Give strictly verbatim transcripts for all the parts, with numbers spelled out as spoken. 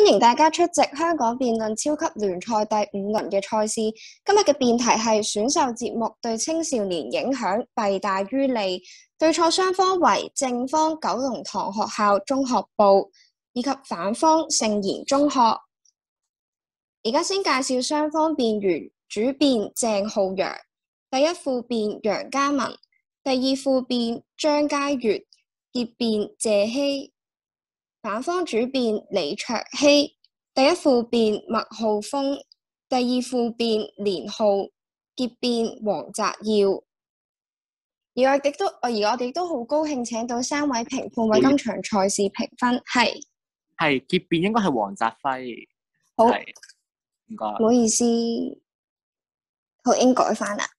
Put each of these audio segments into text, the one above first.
迎大家出席香港辯論超級聯賽第五輪嘅賽事。今日嘅辯題係選秀節目對青少年影響弊大於利，對錯雙方為正方九龍塘學校中學部以及反方聖言中學。而家先介紹雙方辯員，主辯鄭浩陽，第一副辯楊嘉文，第二副辯張佳悅，結辯謝希。反方主辯李卓希，第一副辯麥浩峰，第二副辯連浩，結辯黃澤耀。而我哋都，而我哋都好高興請到三位評判為今場賽事評分，係係結辯應該係黃澤輝。 好， 唔該， 唔好意思，好，應改翻啦。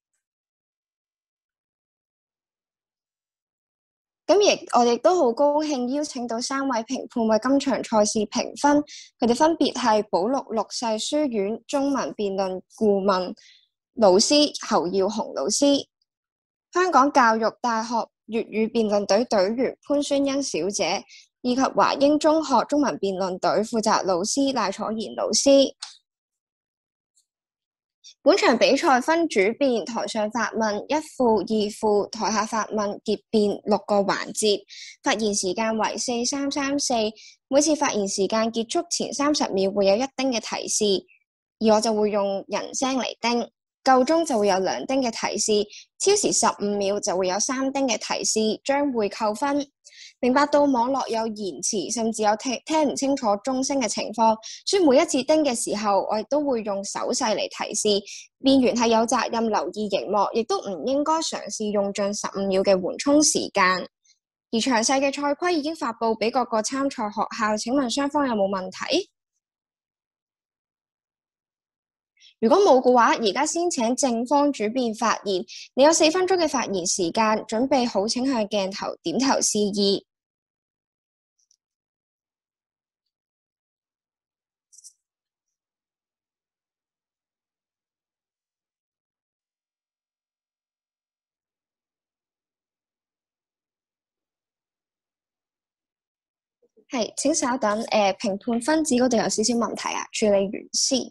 咁亦我哋都好高興邀請到三位評判為今場賽事評分，佢哋分別係保祿六世書院中文辯論顧問老師侯耀雄老師，香港教育大學粵語辯論隊隊員潘宣欣小姐，以及華英中學中文辯論隊負責老師賴楚賢老師。本場比賽分主辯、台上發問一副、二副、台下發問結辯六個環節，發言時間為四三三四，每次發言時間結束前三十秒會有一丁嘅提示，而我就會用人聲嚟叮，夠鐘就會有兩丁嘅提示，超時十五秒就會有三丁嘅提示，將會扣分。明白到網絡有延遲，甚至有聽聽唔清楚鐘聲嘅情況，所以每一次叮嘅時候，我亦都會用手勢嚟提示。辯員係有責任留意熒幕，亦都唔應該嘗試用盡十五秒嘅緩衝時間。而詳細嘅賽規已經發布俾各個參賽學校，請問雙方有冇問題？如果冇嘅話，而家先請正方主辯發言。你有四分鐘嘅發言時間，準備好請向鏡頭點頭示意。係，請稍等。誒、呃，評判分子嗰度有少少問題啊，處理完先。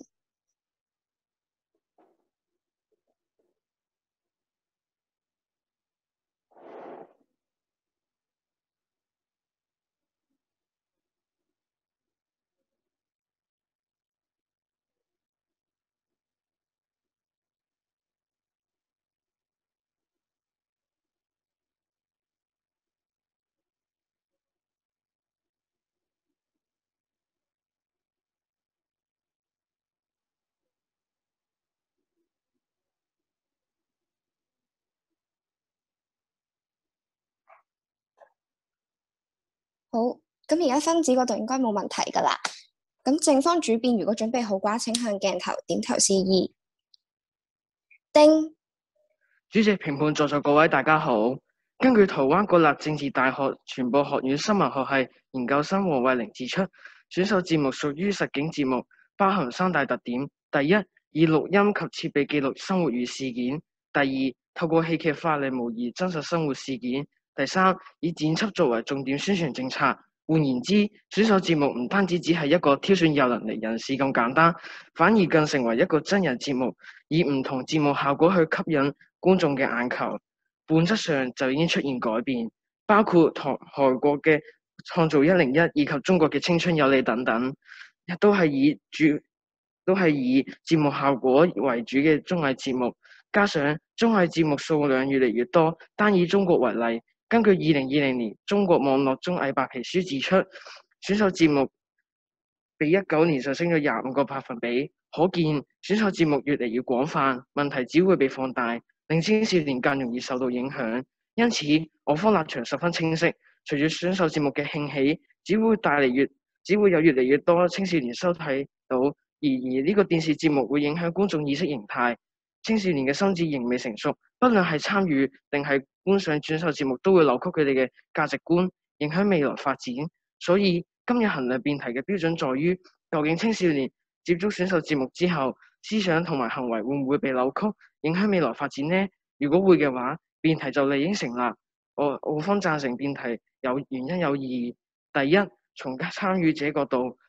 好，咁而家分子嗰度應該冇問題噶啦。咁正方主辯如果準備好嘅話，請向鏡頭點頭示意。叮。 主席、評判在座各位大家好。根據台灣國立政治大學傳播學院新聞學系研究生黃慧玲指出，選秀節目屬於實境節目，包含三大特點：第一，以錄音及設備記錄生活與事件；第二，透過戲劇化嚟模擬真實生活事件；第三，以剪輯作為重點宣傳政策。換言之，選秀節目唔單止只係一個挑選有能力人士咁簡單，反而更成為一個真人節目，以唔同節目效果去吸引觀眾嘅眼球。本質上就已經出現改變，包括台韓國嘅創造一零一以及中國嘅青春有你等等，都係以主都係以節目效果為主嘅綜藝節目。加上綜藝節目數量越嚟越多，單以中國為例，根據二零二零年中國網絡綜藝白皮書指出，選秀節目比一九年上升咗廿五個百分比，可見選秀節目越嚟越廣泛，問題只會被放大，令青少年更容易受到影響。因此，我方立場十分清晰，隨住選秀節目嘅興起，只會帶嚟越只會有越嚟越多青少年收睇到，而而呢個電視節目會影響觀眾意識形態。青少年嘅心智仍未成熟，不論係參與定係觀賞選秀節目，都會扭曲佢哋嘅價值觀，影響未來發展。所以今日衡量辯題嘅標準在於，究竟青少年接觸選秀節目之後，思想同埋行為會唔會被扭曲，影響未來發展呢？如果會嘅話，辯題就理應成立。我我方贊成辯題有原因有意義。第一，從參與者角度，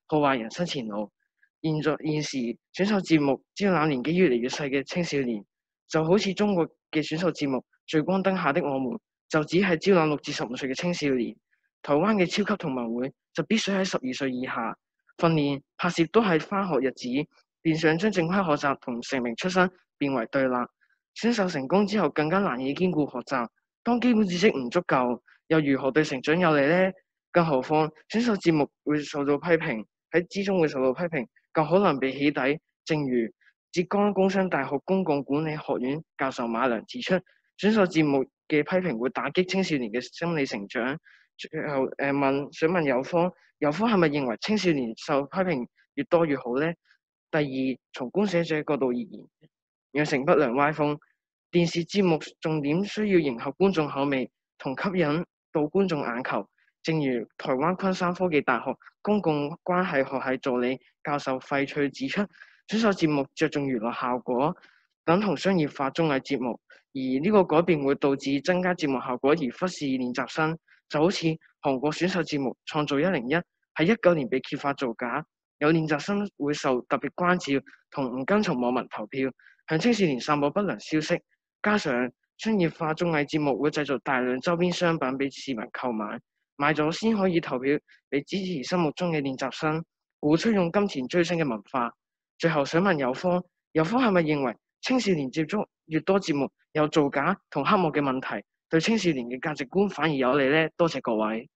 破壞人生前路。現在現時選秀節目招攬年紀越嚟越細嘅青少年，就好似中國嘅選秀節目《聚光燈下的我們》，就只係招攬六至十五歲嘅青少年。台灣嘅超級同盟會就必須喺十二歲以下，訓練拍攝都係返學日子，變相將正規學習同成名出身變為對立。選秀成功之後更加難以兼顧學習，當基本知識唔足夠，又如何對成長有利呢？更何況選秀節目會受到批評，喺之中會受到批評，更可能被起底。正如浙江工商大學公共管理學院教授馬良指出，選秀節目嘅批評會打擊青少年嘅心理成長。最後誒問，想問有方，有方係咪認為青少年受批評越多越好呢？第二，從觀寫者角度而言，養成不良歪風。電視節目重點需要迎合觀眾口味同吸引到觀眾眼球。正如台灣昆山科技大學公共關係學系助理教授費翠指出，選秀節目着重娛樂效果，等同商業化綜藝節目，而呢個改變會導致增加節目效果而忽視練習生。就好似韓國選秀節目《創造一零一》喺一九年被揭發造假，有練習生會受特別關照同唔跟從網民投票，向青少年散播不良消息。加上商業化綜藝節目會製造大量周邊商品俾市民購買，買咗先可以投票嚟支持心目中嘅練習生，鼓吹用金錢追星嘅文化。最後想問有方，有方係咪認為青少年接觸越多節目有造假同黑幕嘅問題，對青少年嘅價值觀反而有利呢？多謝各位。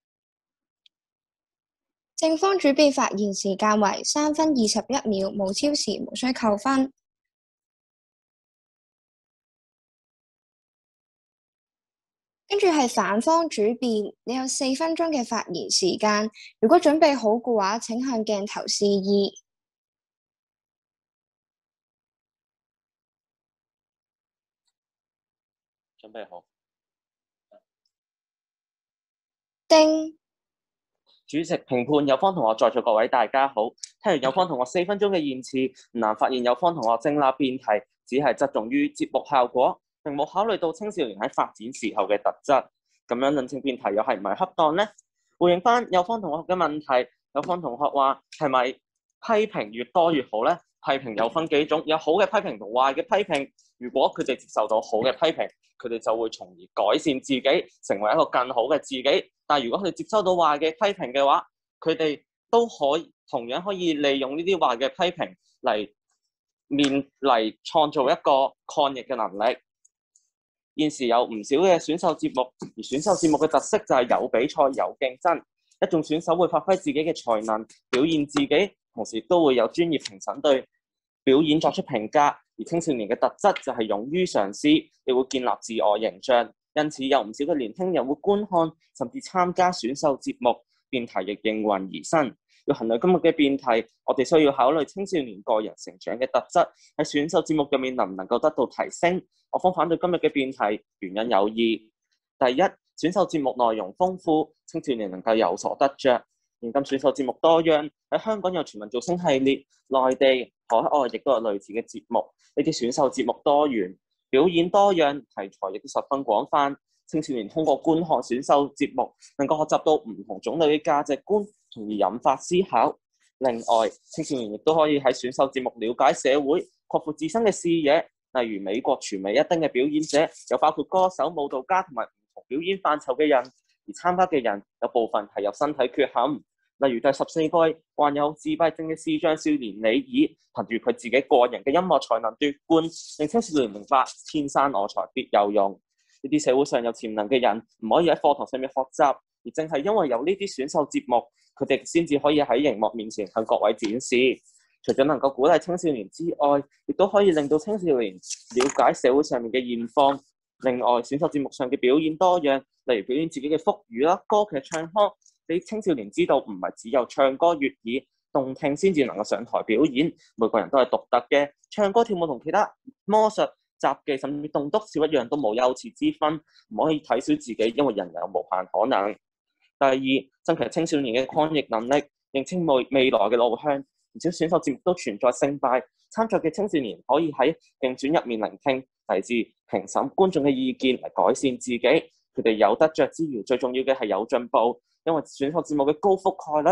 正方主編發言時間為三分二十一秒，無超時，無需扣分。跟住係反方主編，你有四分鐘嘅發言時間，如果準備好嘅話，請向鏡頭示意。 準備好。 丁主席、評判、有方同學在座各位大家好。聽完有方同學四分鐘嘅言辭，唔難發現有方同學正立辯題，只係側重於節目效果，並冇考慮到青少年喺發展時候嘅特質。咁樣論證辯題又係唔係恰當呢？回應翻有方同學嘅問題，有方同學話係咪批評越多越好呢？批評有分幾種，有好嘅批評同壞嘅批評。如果佢哋接受到好嘅批評，佢哋就會從而改善自己，成為一個更好嘅自己。但係如果佢哋接收到壞嘅批評嘅話，佢哋都可以同樣可以利用呢啲壞嘅批評嚟面嚟創造一個抗逆嘅能力。現時有唔少嘅選秀節目，而選秀節目嘅特色就係有比賽、有競爭，一眾選手會發揮自己嘅才能，表現自己，同時都會有專業評審對表演作出評價。而青少年嘅特質就係勇於嘗試，亦會建立自我形象，因此有唔少嘅年輕人會觀看甚至參加選秀節目。辯題亦應運而生。要衡量今日嘅辯題，我哋需要考慮青少年個人成長嘅特質喺選秀節目入面能唔能夠得到提升。我方反對今日嘅辯題，原因有二：第一，選秀節目內容豐富，青少年能夠有所得着。現今選秀節目多樣，喺香港有全民造星系列，內地、海外亦都有類似嘅節目。呢啲選秀節目多元，表演多樣，題材亦都十分廣泛。青少年通過觀看選秀節目，能夠學習到唔同種類嘅價值觀，從而引發思考。另外，青少年亦都可以喺選秀節目了解社會，擴闊自身嘅視野。例如美國全美一丁嘅表演者，有包括歌手、舞蹈家同埋唔同表演範疇嘅人，而參加嘅人有部分係有身體缺陷。例如第十四季患有自閉症嘅視障少年李爾，憑住佢自己個人嘅音樂才能奪冠，令青少年明白天生我材必有用。呢啲社會上有潛能嘅人唔可以喺課堂上面學習，而正係因為有呢啲選秀節目，佢哋先至可以喺熒幕面前向各位展示。除咗能夠鼓勵青少年之外，亦都可以令到青少年了解社會上面嘅現況。另外，選秀節目上嘅表演多樣，例如表演自己嘅腹語啦、歌劇唱腔，俾青少年知道唔係只有唱歌悅耳動聽先至能夠上台表演，每個人都係獨特嘅，唱歌跳舞同其他魔術、雜技甚至棟篤笑一樣都冇優次之分，唔可以睇小自己，因為人有無限可能。第二，增強青少年嘅抗逆能力，認清未未來嘅路向。唔少選秀節目都存在勝敗，參賽嘅青少年可以喺競選入面聆聽嚟自評審觀眾嘅意見嚟改善自己。佢哋有得着之餘，最重要嘅係有進步，因為選秀節目嘅高覆蓋率，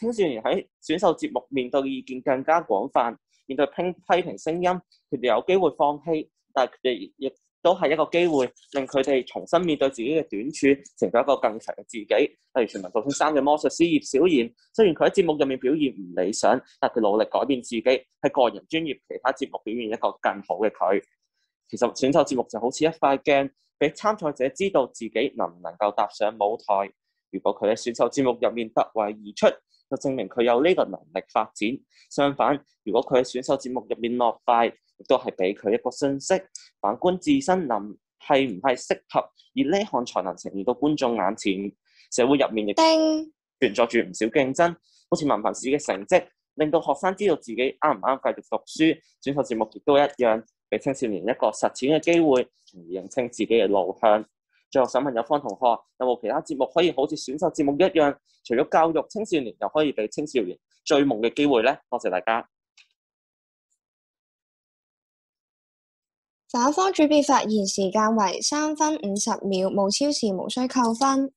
青少年喺選秀節目面對嘅意見更加廣泛，面對批批評聲音，佢哋有機會放棄，但係佢哋亦都係一個機會，令佢哋重新面對自己嘅短處，成為一個更強嘅自己。例如全民造星三嘅魔術師葉小妍，雖然佢喺節目入面表現唔理想，但佢努力改變自己，喺個人專業其他節目表現一個更好嘅佢。其實選秀節目就好似一塊鏡，俾參賽者知道自己能唔能夠踏上舞台。如果佢喺選秀節目入面突圍而出，就證明佢有呢個能力發展。相反，如果佢喺選秀節目入面落敗，亦都係俾佢一個信息，反觀自身能係唔係適合，而呢項才能呈現到觀眾眼前。社會入面亦存在住唔少競爭，好似文憑試嘅成績，令到學生知道自己啱唔啱繼續讀書。選秀節目亦都一樣，俾青少年一個實踐嘅機會，從而認清自己嘅路向。最後想問有方同學，有冇其他節目可以好似選秀節目一樣，除咗教育青少年，又可以俾青少年追夢嘅機會呢？多謝大家。 反方主編發言時間為三分五十秒，無超時無需扣分。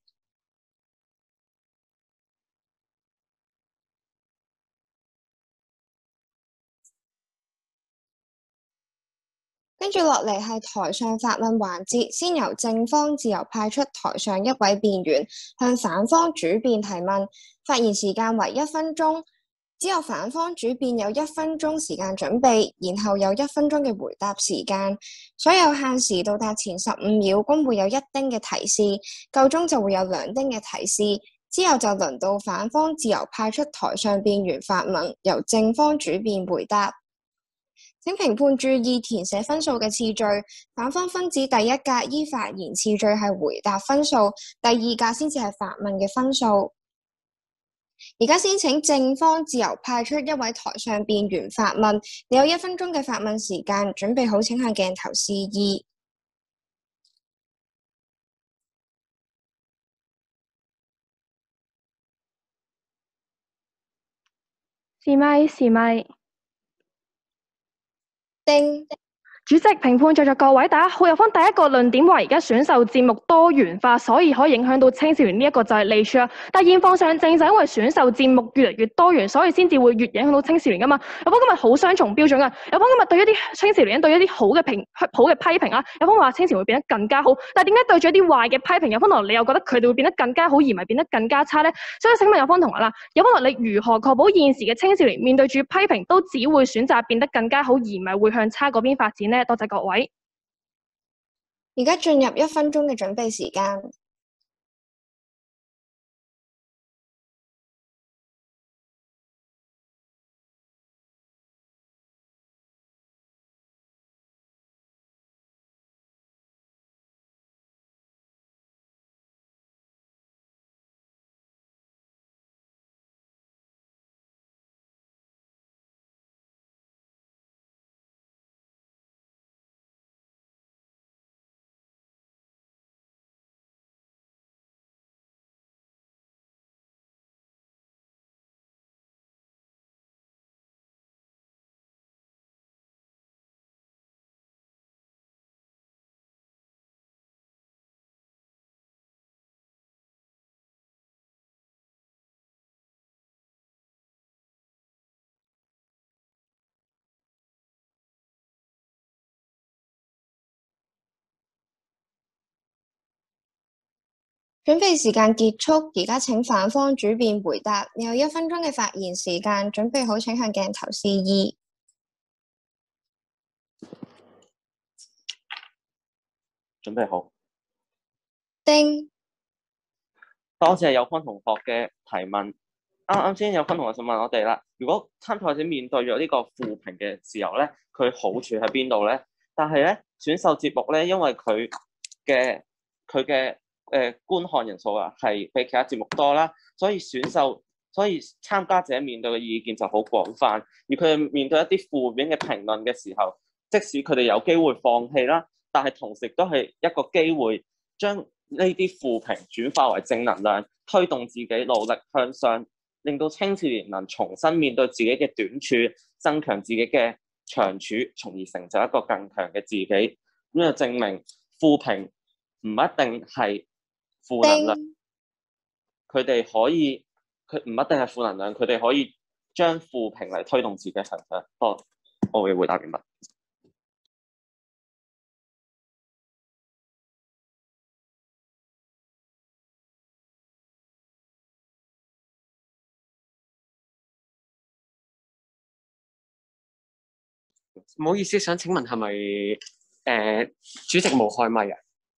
跟住落嚟係台上發問環節，先由正方自由派出台上一位辯員向反方主辯提問，發言時間為一分鐘。只有反方主辯有一分鐘時間準備，然後有一分鐘嘅回答時間。所有限時到達前十五秒均會有一丁嘅提示，夠鐘就會有兩丁嘅提示。之後就輪到反方自由派出台上辯員發問，由正方主辯回答。請評判注意填寫分數嘅次序，反方分指第一格依發言次序係回答分數，第二格先至係發問嘅分數。而家先請正方自由派出一位台上辯員發問，你有一分鐘嘅發問時間，準備好請向鏡頭示意。 試咪試咪。 叮。 主席、評判在座各位，大家好。有翻第一個論點話，而家選秀節目多元化，所以可以影響到青少年呢一個就係利處啊。但係現況上正就因為選秀節目越嚟越多元，所以先至會越影響到青少年噶嘛。有方今日好雙重標準啊。有方今日對於一啲青少年對於一啲好嘅評好嘅批評啊，有方話青少年會變得更加好。但係點解對住一啲壞嘅批評，有方同學你又覺得佢哋會變得更加好，而唔係變得更加差呢？所以請問有方同學啦，有方同學你如何確保現時嘅青少年面對住批評都只會選擇變得更加好，而唔係會向差嗰邊發展呢？多謝各位。 而家進入一分鐘嘅準備時間。準備時間結束，而家請反方主辯回答。你有一分鐘嘅發言時間，準備好請向鏡頭示意。 準備好。 叮。 多謝有方同學嘅提問。啱啱先有方同學就問我哋啦，如果參賽者面對咗呢個負評嘅時候咧，佢好處喺邊度咧？但係咧，選秀節目咧，因為佢嘅佢嘅誒觀看人數啊，係比其他節目多啦，所以選秀，所以參加者面對嘅意見就好廣泛。而佢哋面對一啲負面嘅評論嘅時候，即使佢哋有機會放棄啦，但係同時都係一個機會，將呢啲負評轉化為正能量，推動自己努力向上，令到青少年能重新面對自己嘅短處，增強自己嘅長處，從而成就一個更強嘅自己。咁就證明負評唔一定係負能量，佢哋可以佢佢唔一定係負能量，佢哋可以將負評嚟推動自己嘅成長。多，我會回答完畢。 唔好意思，想請問係咪誒主席冇開咪啊？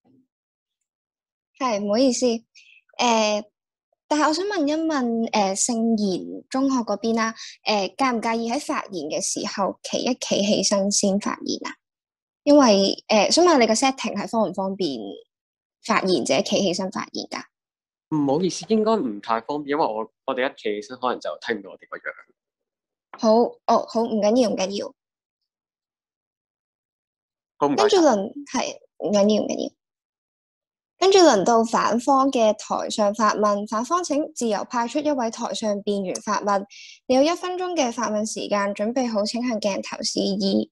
係，唔好意思，誒、呃，但係我想問一問，誒、呃，聖言中學嗰邊啦，誒、呃，介唔介意喺發言嘅時候企一企起身先發言啊？因為誒、呃，想問你個 setting 係方唔方便發言者企起身發言㗎？ 唔好意思，應該唔太方便，因為我我哋一企起身，可能就睇唔到我哋個樣。 好，哦，好，唔緊要，唔緊要。 好唔該。 跟住輪係唔緊要，唔緊要。跟住輪到反方嘅台上發問，反方請自由派出一位台上辯員發問。你有一分鐘嘅發問時間，準備好請向鏡頭示意。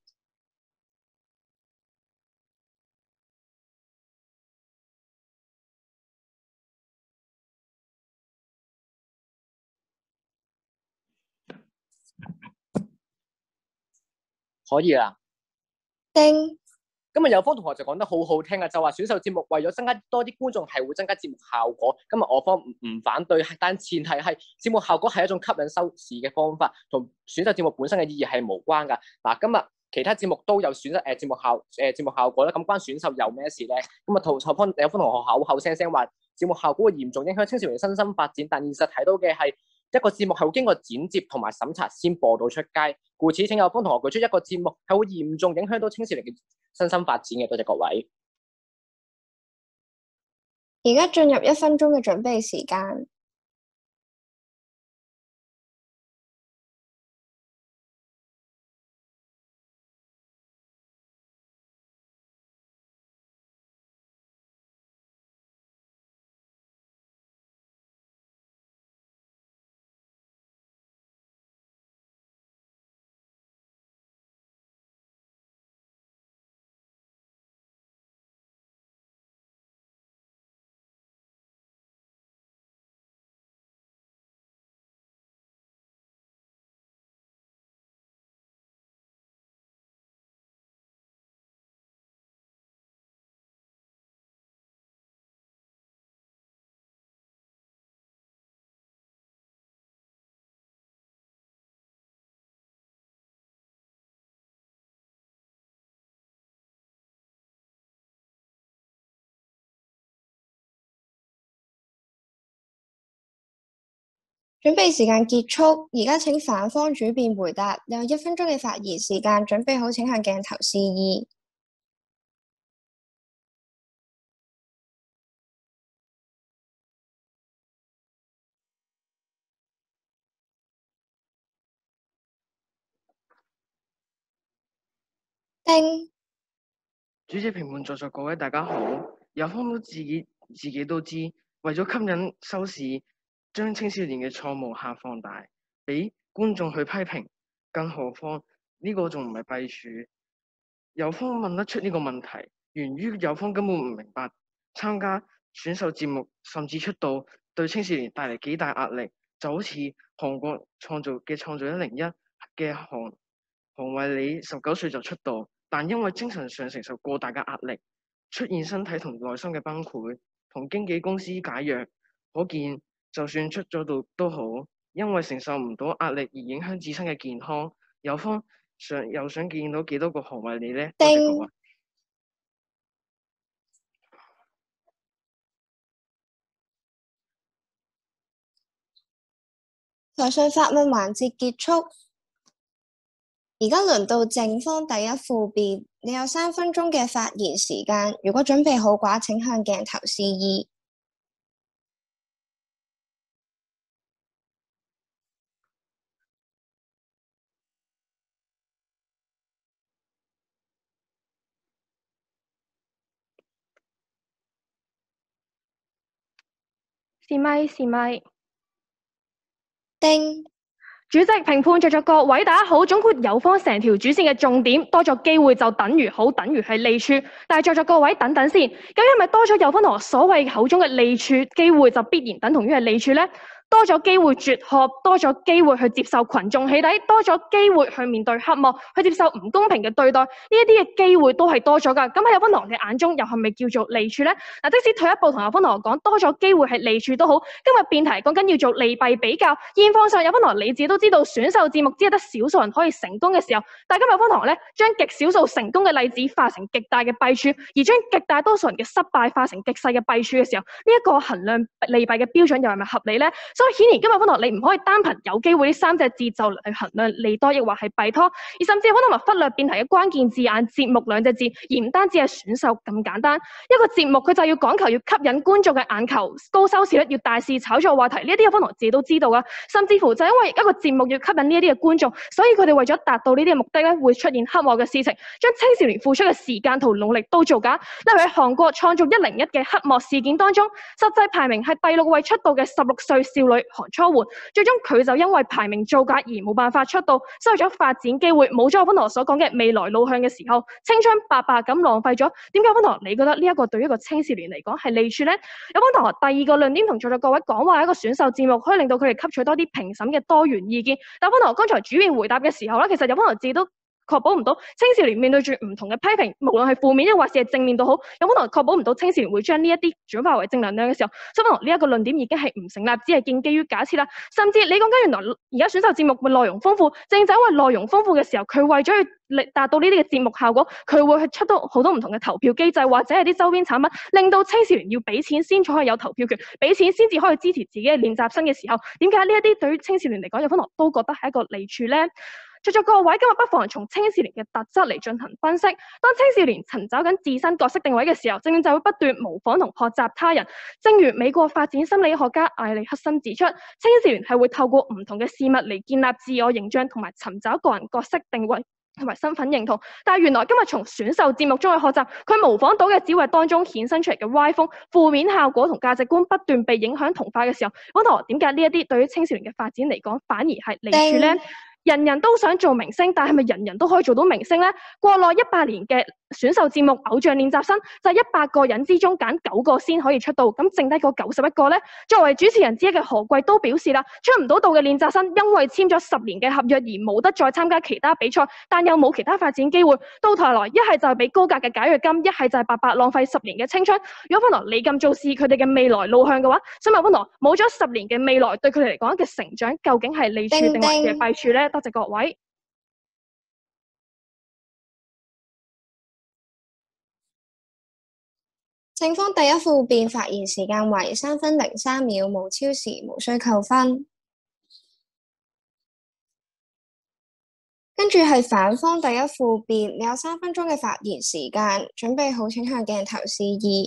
可以啦。 叮。 今日有方同學就講得好好聽啊，就話選秀節目為咗增加多啲觀眾係會增加節目效果。今日我方唔唔反對，但前提係節目效果係一種吸引收視嘅方法，同選秀節目本身嘅意義係無關㗎。嗱，今日其他節目都有選擇誒節目效誒節目效果啦，咁關選秀有咩事咧？咁啊，圖後方有方同學口口聲聲話節目效果會嚴重影響青少年身心發展，但現實睇到嘅係一個節目係會經過剪接同埋審查先播到出街，故此請有方同學舉出一個節目係會嚴重影響到青少年嘅身心發展嘅。多謝各位。 而家進入一分鐘嘅準備時間。準備時間結束，而家請反方主辯回答。你有一分鐘嘅發言時間，準備好請向鏡頭示意。叮。 主席、評判在座各位大家好，有方都自己自己都知，為咗吸引收視，將青少年嘅錯無限放大，俾觀眾去批評，更何況呢、這個仲唔係弊處。有方問得出呢個問題，源於有方根本唔明白參加選秀節目甚至出道對青少年帶嚟幾大壓力，就好似韓國創造嘅創造一零一嘅韓韓惠理十九歲就出道，但因為精神上承受過大嘅壓力，出現身體同內心嘅崩潰，同經紀公司解約。可見就算出咗道都好，因為承受唔到壓力而影響自身嘅健康。有方想又想見到幾多個韓惠理呢？多謝各位。 台上發問環節結束，而家輪到正方第一副辯，你有三分鐘嘅發言時間，如果準備好嘅話，請向鏡頭示意。 試咪試咪。 叮。 主席、評判在座各位大家好，總括有方成條主線嘅重點，多咗機會就等於好，等於係利處。但係在座各位等等先，究竟係咪多咗有方同學所謂口中嘅利處機會就必然等同於係利處呢？ 多咗機會絕學，多咗機會去接受群眾起底，多咗機會去面對黑幕，去接受唔公平嘅對待，呢一啲嘅機會都係多咗㗎。咁喺有芬同學嘅眼中，又係咪叫做利處咧？嗱，即使退一步同有芬同學講，多咗機會係利處都好。今日辯題講緊要做利弊比較，現況上有芬同學你自己都知道，選秀節目只係得少數人可以成功嘅時候，但係今日有芬同學咧，將極少數成功嘅例子化成極大嘅弊處，而將極大多數人嘅失敗化成極細嘅弊處嘅時候，呢、這、一個衡量利弊嘅標準又係咪合理咧？所以顯然今日芬同學你唔可以單憑有機會呢三隻字就嚟衡量利多亦或係弊多，而甚至有芬同學忽略辯題嘅關鍵字眼節目兩隻字，而唔單止係選秀咁簡單。一個節目佢就要講求要吸引觀眾嘅眼球，高收視率，要大肆炒作話題，呢一啲有芬同學自己都知道㗎。甚至乎就因為一個節目要吸引呢一啲嘅觀眾，所以佢哋為咗達到呢啲嘅目的咧，會出現黑幕嘅事情，將青少年付出嘅時間同努力都造假。例如喺韓國創造一零一嘅黑幕事件當中，實際排名係第六位出道嘅十六歲少女韓初媛，最終佢就因為排名造假而冇辦法出道，失去咗發展機會，冇咗我芬同學所講嘅未來路向嘅時候，青春白白咁浪費咗。點解芬同學你覺得呢一個對於一個青少年嚟講係利處咧？有芬同學第二個論點同在座各位講話，一個選秀節目可以令到佢哋吸取多啲評審嘅多元意見。但芬同學剛才主辯回答嘅時候咧，其實有芬同學自己都確保唔到青少年面對住唔同嘅批評，無論係負面抑或是係正面都好，有可能確保唔到青少年會將呢一啲轉化為正能量嘅時候，所以可能呢一個論點已經係唔成立，只係建基於假設啦。甚至你講緊原來而家選秀節目嘅內容豐富，正就因為內容豐富嘅時候，佢為咗要達到呢啲嘅節目效果，佢會去出到好多唔同嘅投票機制，或者係啲周邊產品，令到青少年要俾錢先至可以有投票權，俾錢先至可以支持自己嘅練習生嘅時候，點解呢一啲對於青少年嚟講，有可能都覺得係一個利處咧？在座各位今日不妨從青少年嘅特質嚟進行分析。當青少年尋找緊自身角色定位嘅時候，正正就會不斷模仿同學習他人。正如美國發展心理學家艾利克森指出，青少年係會透過唔同嘅事物嚟建立自我形象同埋尋找個人角色定位同埋身份認同。但係原來今日從選秀節目中去學習，佢模仿到嘅只會係當中衍生出嚟嘅歪風、負面效果同價值觀不斷被影響同化嘅時候，溫同學點解呢一啲對於青少年嘅發展嚟講反而係利處咧？人人都想做明星，但係咪人人都可以做到明星呢？國內一百年嘅選秀節目偶像練習生就係一百個人之中揀九個先可以出道，咁剩低嗰九十一個呢？作為主持人之一嘅何貴都表示啦，出唔到道嘅練習生因為簽咗十年嘅合約而冇得再參加其他比賽，但又冇其他發展機會，到頭來一係就係俾高價嘅解約金，一係就係白白浪費十年嘅青春。如果芬羅你咁做事，佢哋嘅未來路向嘅話，想問芬羅冇咗十年嘅未來，對佢哋嚟講嘅成長究竟係利處定係嘅弊處呢？多謝各位。 正方第一副辯發言時間為三分零三秒，無超時，無需扣分。跟住係反方第一副辯，你有三分鐘嘅發言時間，準備好請向鏡頭示意。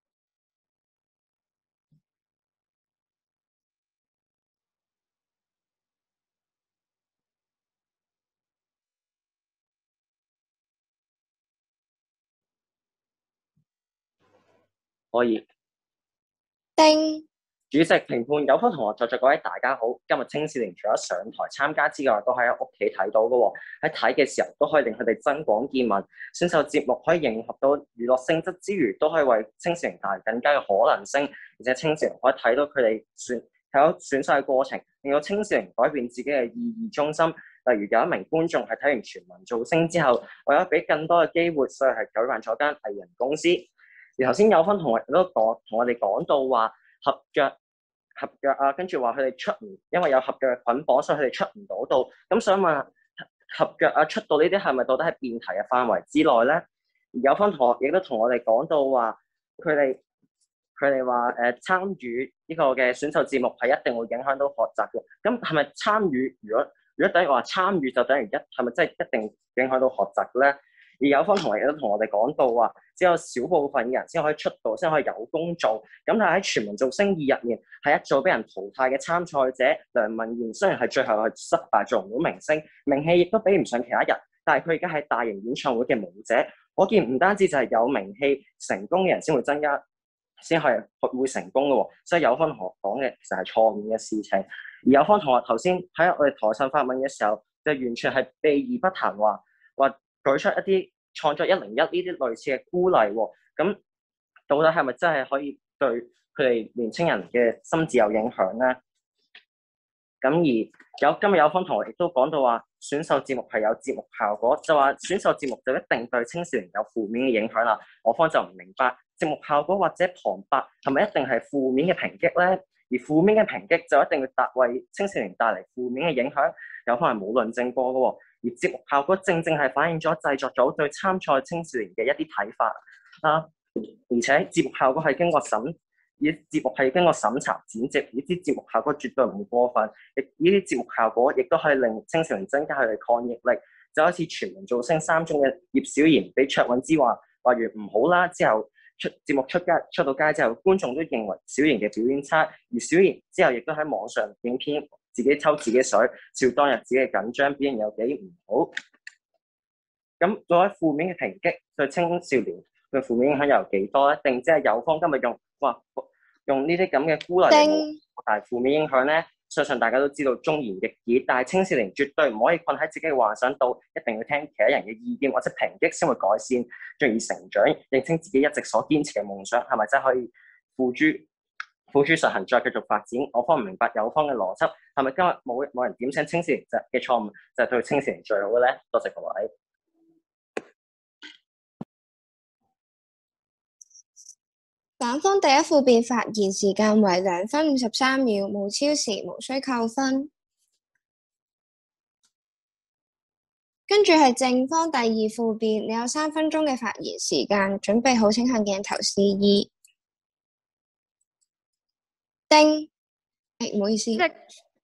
可以。 叮。 主席、評判、有分同學在座各位大家好。今日青少年除咗上台參加之外，都喺屋企睇到嘅喎。喺睇嘅時候都可以令佢哋增廣見聞。選秀節目可以迎合到娛樂性質之餘，都可以為青少年帶來更加嘅可能性。而且青少年可以睇到佢哋選睇到選秀嘅過程，令到青少年改變自己嘅意義中心。例如有一名觀眾係睇完全民造星之後，為咗俾更多嘅機會，所以係舉辦咗間藝人公司。而頭先有分同學都講同我哋講到話合約合約啊，跟住話佢哋出唔因為有合約嘅捆綁，所以佢哋出唔到道。咁想問合約啊出道呢啲係咪到底係辯題嘅範圍之內咧？而有分同學亦都同我哋講到話佢哋佢哋話誒參與呢個嘅選秀節目係一定會影響到學習嘅。咁係咪參與？如果如果等於話參與就等於一係咪真係一定影響到學習嘅咧？而有方同學亦都同我哋講到話，只有少部分嘅人先可以出道，先可以有工做。咁但係喺全民造星二入面，係一早俾人淘汰嘅參賽者梁文賢，雖然係最後係失敗做唔到明星，名氣亦都比唔上其他人，但係佢而家係大型演唱會嘅舞者，可見唔單止就係有名氣成功嘅人先會增加，先係會成功嘅喎。所以有方同學講嘅其實係錯誤嘅事情。而有方同學頭先喺我哋台上發問嘅時候，就完全係避而不談話話。舉出一啲創作一零一呢啲類似嘅孤例喎，咁到底係咪真係可以對佢哋年青人嘅心智有影響咧？ 咁而有今日有方同學亦都講到話，選秀節目係有節目效果，就話選秀節目就一定對青少年有負面嘅影響啦。我方就唔明白節目效果或者旁白係咪一定係負面嘅抨擊咧？而負面嘅抨擊就一定會達為青少年帶嚟負面嘅影響，有可能冇論證過嘅喎。而節目效果正正係反映咗製作組對參賽青少年嘅一啲睇法啊，而且節目效果係經過審。呢啲節目係經過審查剪輯，呢啲節目效果絕對唔會過分，亦呢啲節目效果亦都可以令青少年增加佢哋抗逆力。就好似全民造星三中嘅葉小妍俾卓韻芝話話完唔好啦，之後出節目出街出到街之後，觀眾都認為小妍嘅表演差，而小妍之後亦都喺網上影片自己抽自己水，笑當日自己嘅緊張表現有幾唔好。咁作為負面嘅抨擊對青少年嘅負面影響有幾多咧？定即係有方今日用哇？用呢啲咁嘅鼓勵嚟擴大負面影響咧，相信大家都知道忠言逆耳，但係青少年絕對唔可以困喺自己嘅幻想度，一定要聽其他人嘅意見或者抨擊先會改善，進而成長，認清自己一直所堅持嘅夢想係咪真係可以付諸付諸實行，再繼續發展。我方唔明白有方嘅邏輯，係咪今日冇冇人點醒青少年嘅錯誤就係對青少年最好嘅咧？多謝各位。 反方第一副辯發言時間為兩分五十三秒，無超時，無需扣分。跟住係正方第二副辯，你有三分鐘嘅發言時間，準備好請向鏡頭示意。叮，誒，唔好意思，係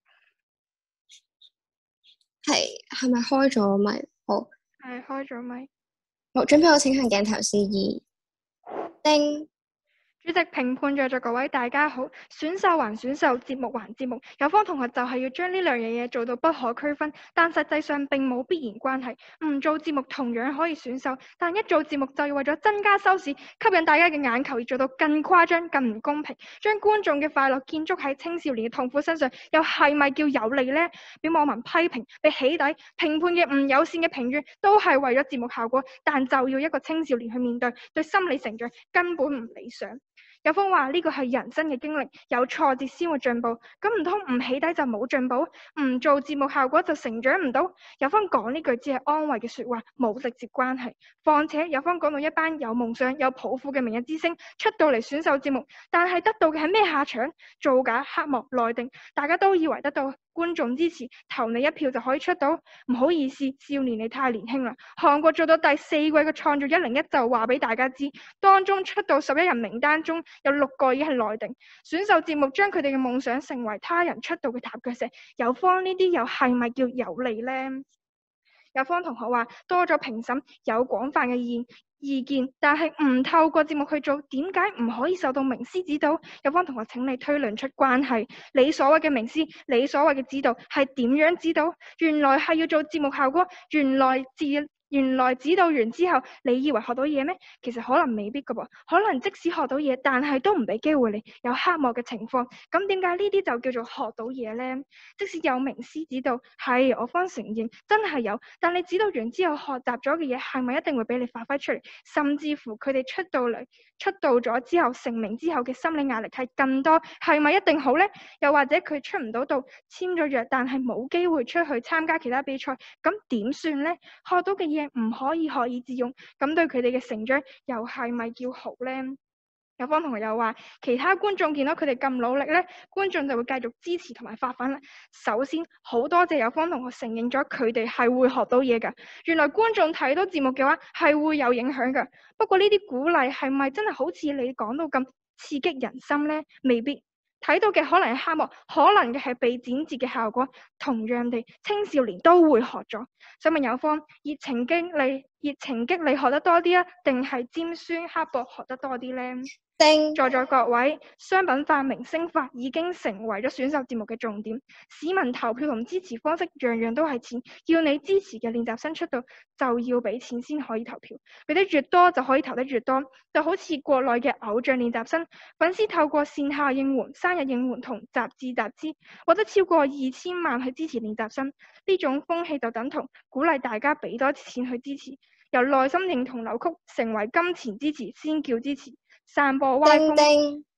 係咪開咗咪？好， 係開咗咪。 好，準備好請向鏡頭示意。叮。 主席、評判在座各位大家好，選秀還選秀，節目還節目，有方同學就係要將呢兩樣嘢做到不可區分，但實際上並冇必然關係。唔做節目同樣可以選秀，但一做節目就要為咗增加收視、吸引大家嘅眼球而做到更誇張、更唔公平，將觀眾嘅快樂建築喺青少年嘅痛苦身上，又係咪叫有利呢？俾網民批評、被起底、評判嘅唔友善嘅評語，都係為咗節目效果，但就要一個青少年去面對，對心理成長根本唔理想。有方話呢個係人生嘅經歷，有挫折先會進步，咁唔通唔起底就冇進步？唔做節目效果就成長唔到？有方講呢句只係安慰嘅說話，冇直接關係。況且有方講到一班有夢想、有抱負嘅明日之星出到嚟選秀節目，但係得到嘅係咩下場？造假、黑幕、內定，大家都以為得到觀眾支持，投你一票就可以出到。唔好意思，少年你太年輕啦。韓國做到第四季嘅創造一零一就話俾大家知，當中出道十一人名單中有六個已經係內定。選秀節目將佢哋嘅夢想成為他人出道嘅踏腳石，有方呢啲又係咪叫有利呢？有方同學話多咗評審有廣泛嘅意意見，但係唔透過節目去做，點解唔可以受到名師指導？有方同學請你推論出關係，你所謂嘅名師，你所謂嘅指導係點樣指導？原來係要做節目效果，原來自原來指導完之後，你以為學到嘢咩？其實可能未必噶噃，可能即使學到嘢，但係都唔俾機會你，有黑幕嘅情況。咁點解呢啲就叫做學到嘢呢？即使有名師指導，係我方承認真係有，但你指導完之後學習咗嘅嘢，係咪一定會俾你發揮出嚟？甚至乎佢哋出到嚟、出道咗之後成名之後嘅心理壓力係更多，係咪一定好呢？又或者佢出唔到道，簽咗約，但係冇機會出去參加其他比賽，咁點算呢？學到嘅嘢唔可以學以致用，咁對佢哋嘅成長又係咪叫好呢？有方同學又話，其他觀眾見到佢哋咁努力呢，觀眾就會繼續支持同埋發奮啦。首先，好多謝有方同學承認咗佢哋係會學到嘢㗎。原來觀眾睇到節目嘅話係會有影響㗎。不過呢啲鼓勵係咪真係好似你講到咁刺激人心呢？未必。睇到嘅可能係黑幕，可能嘅係被剪接嘅效果。同樣地，青少年都會學咗。想問有方，熱情激勵、熱情激勵學得多啲啊，定係尖酸刻薄學得多啲呢？ 叮， 在座各位，商品化、明星化已經成為咗選秀節目嘅重點。市民投票同支持方式樣樣都係錢，要你支持嘅練習生出道就要俾錢先可以投票，俾得越多就可以投得越多。就好似國內嘅偶像練習生，粉絲透過線下應援、生日應援同雜誌集資，獲得超過二千萬去支持練習生。呢種風氣就等同鼓勵大家俾多錢去支持，由內心認同扭曲成為金錢支持先叫支持。散播歪風，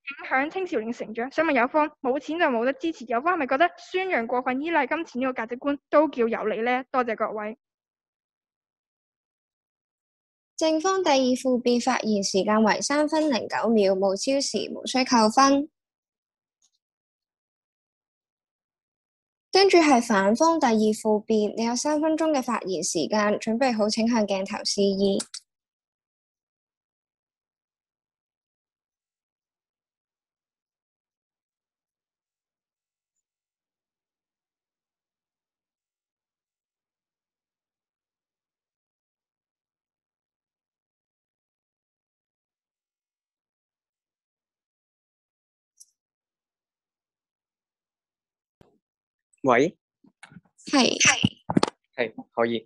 影響青少年成長。想問有方，冇錢就冇得支持，有方係咪覺得宣揚過分依賴金錢呢個價值觀都叫有理呢？多謝各位。 正方第二附辯發言時間為三分零九秒，無超時，無需扣分。跟住係反方第二附辯，你有三分鐘嘅發言時間，準備好請向鏡頭示意。 喂， 係係可以。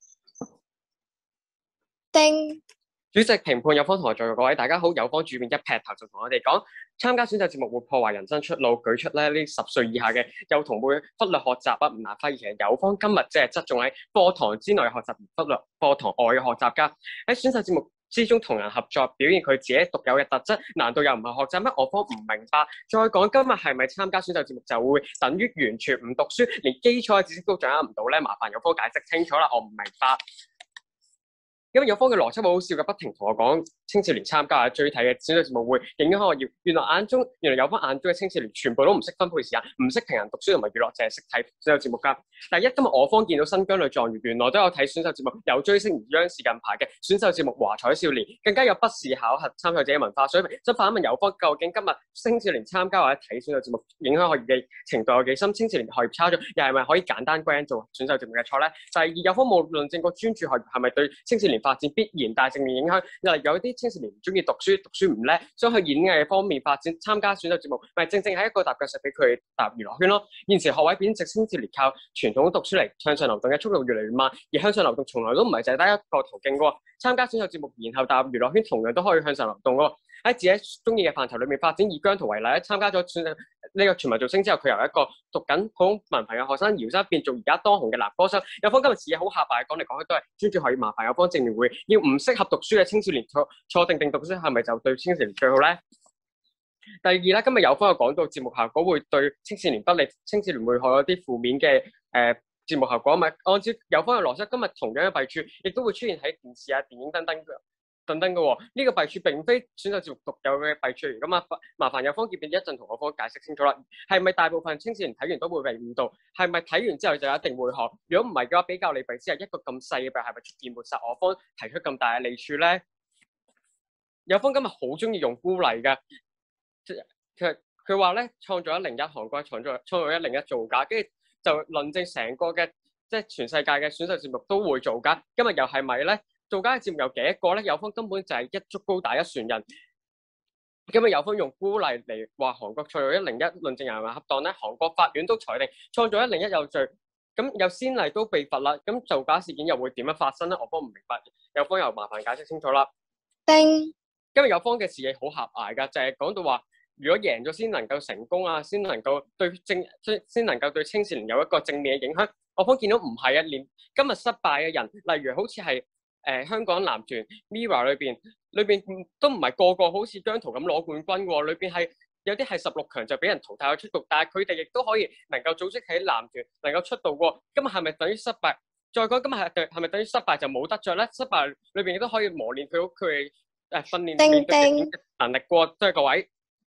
丁主席、評判、有方同學在座各位，大家好。有方主辯一劈頭就同我哋講，參加選秀節目會破壞人生出路，舉出咧呢十歲以下嘅幼童會忽略學習啊，唔難發現其實有方今日即係側重喺課堂之內嘅學習，而忽略課堂外嘅學習㗎。喺選秀節目之中同人合作，表現佢自己獨有嘅特質，難道又唔係學習咩？我方唔明白。再講今日係咪參加選秀節目就會等於完全唔讀書，連基礎嘅知識都掌握唔到咧？麻煩有方解釋清楚啦，我唔明白。因為有方嘅邏輯好好笑嘅，不停同我講青少年參加或者追睇嘅選秀節目會影響學業。原來眼中，原來有方眼中嘅青少年全部都唔識分配時間，唔識平衡讀書同埋娛樂，淨係識睇選秀節目㗎。第一，今日我方見到新疆女狀元，原來都有睇選秀節目，有追星而央視近排嘅選秀節目《華彩少年》，更加有筆試考核參賽者嘅文化水平。想反問有方，究竟今日青少年參加或者睇選秀節目影響學業嘅程度有幾深？青少年學業差咗，又係咪可以簡單歸因做選秀節目嘅錯咧？第二，有方無論正確專注學業係咪對青少年發展必然大正面影響？例如有啲青少年唔中意讀書，讀書唔叻，想去演藝方面發展，參加選秀節目，咪正正係一個踏腳石俾佢踏娛樂圈咯。現時學位貶值，青少年靠傳統讀書嚟向上流動嘅速度越嚟越慢，而向上流動從來都唔係淨係得一個途徑喎。參加選秀節目，然後踏入娛樂圈，同樣都可以向上流動喎。喺自己中意嘅範疇裏面發展，以姜濤為例，參加咗選呢個全民造星之後，佢由一個讀緊普通文憑嘅學生搖身變做而家當紅嘅男歌手。有方今日視野好狹隘，講嚟講去都係專注學業，麻煩有方正面會，要唔適合讀書嘅青少年坐坐定定讀書，係咪就對青少年最好咧？第二咧，今日有方有講到節目效果會對青少年不利，青少年會有啲負面嘅誒、呃、節目效果，咪按照有方嘅邏輯，今日同樣嘅弊處亦都會出現喺電視啊、電影等等嘅。等等嘅喎，呢、這個弊處並非選秀節目獨有嘅弊處嚟噶嘛，麻煩有方結辯一陣同我方解釋清楚啦。係咪大部分青少年睇完都會被誤導？係咪睇完之後就一定會學？如果唔係嘅話，比較利弊之下，一個咁細嘅弊係咪出現抹殺我方提出咁大嘅利處咧？有方今日好中意用孤例嘅，佢佢話咧創造一零一韓國創造創造一零一造假，跟住就論證成個嘅即係全世界嘅選秀節目都會造假。今日又係咪咧？做家嘅節目有幾多個咧？有方根本就係一竹篙打一船人。今日有方用孤例嚟話韓國創造一零一論證係咪恰當咧？韓國法院都裁定創造一零一有罪，咁有先例都被罰啦。咁造假事件又會點樣發生咧？我方唔明白，有方又麻煩解釋清楚啦。 丁今日有方嘅視野好狹隘㗎，就係、是、講到話，如果贏咗先能夠成功啊，先能夠對正先能夠對青少年有一個正面嘅影響。我方見到唔係啊，連今日失敗嘅人，例如好似係。誒、呃、香港男團 Mirror 裏邊，裏邊都唔係個個好似姜濤咁攞冠軍喎，裏邊係有啲係十六強就俾人淘汰咗出局，但係佢哋亦都可以能夠組織起男團能夠出道喎。今日係咪等於失敗？再講今日係係咪等於失敗就冇得着咧？失敗裏邊亦都可以磨練佢佢誒訓練面對嘅能力過，多謝各位。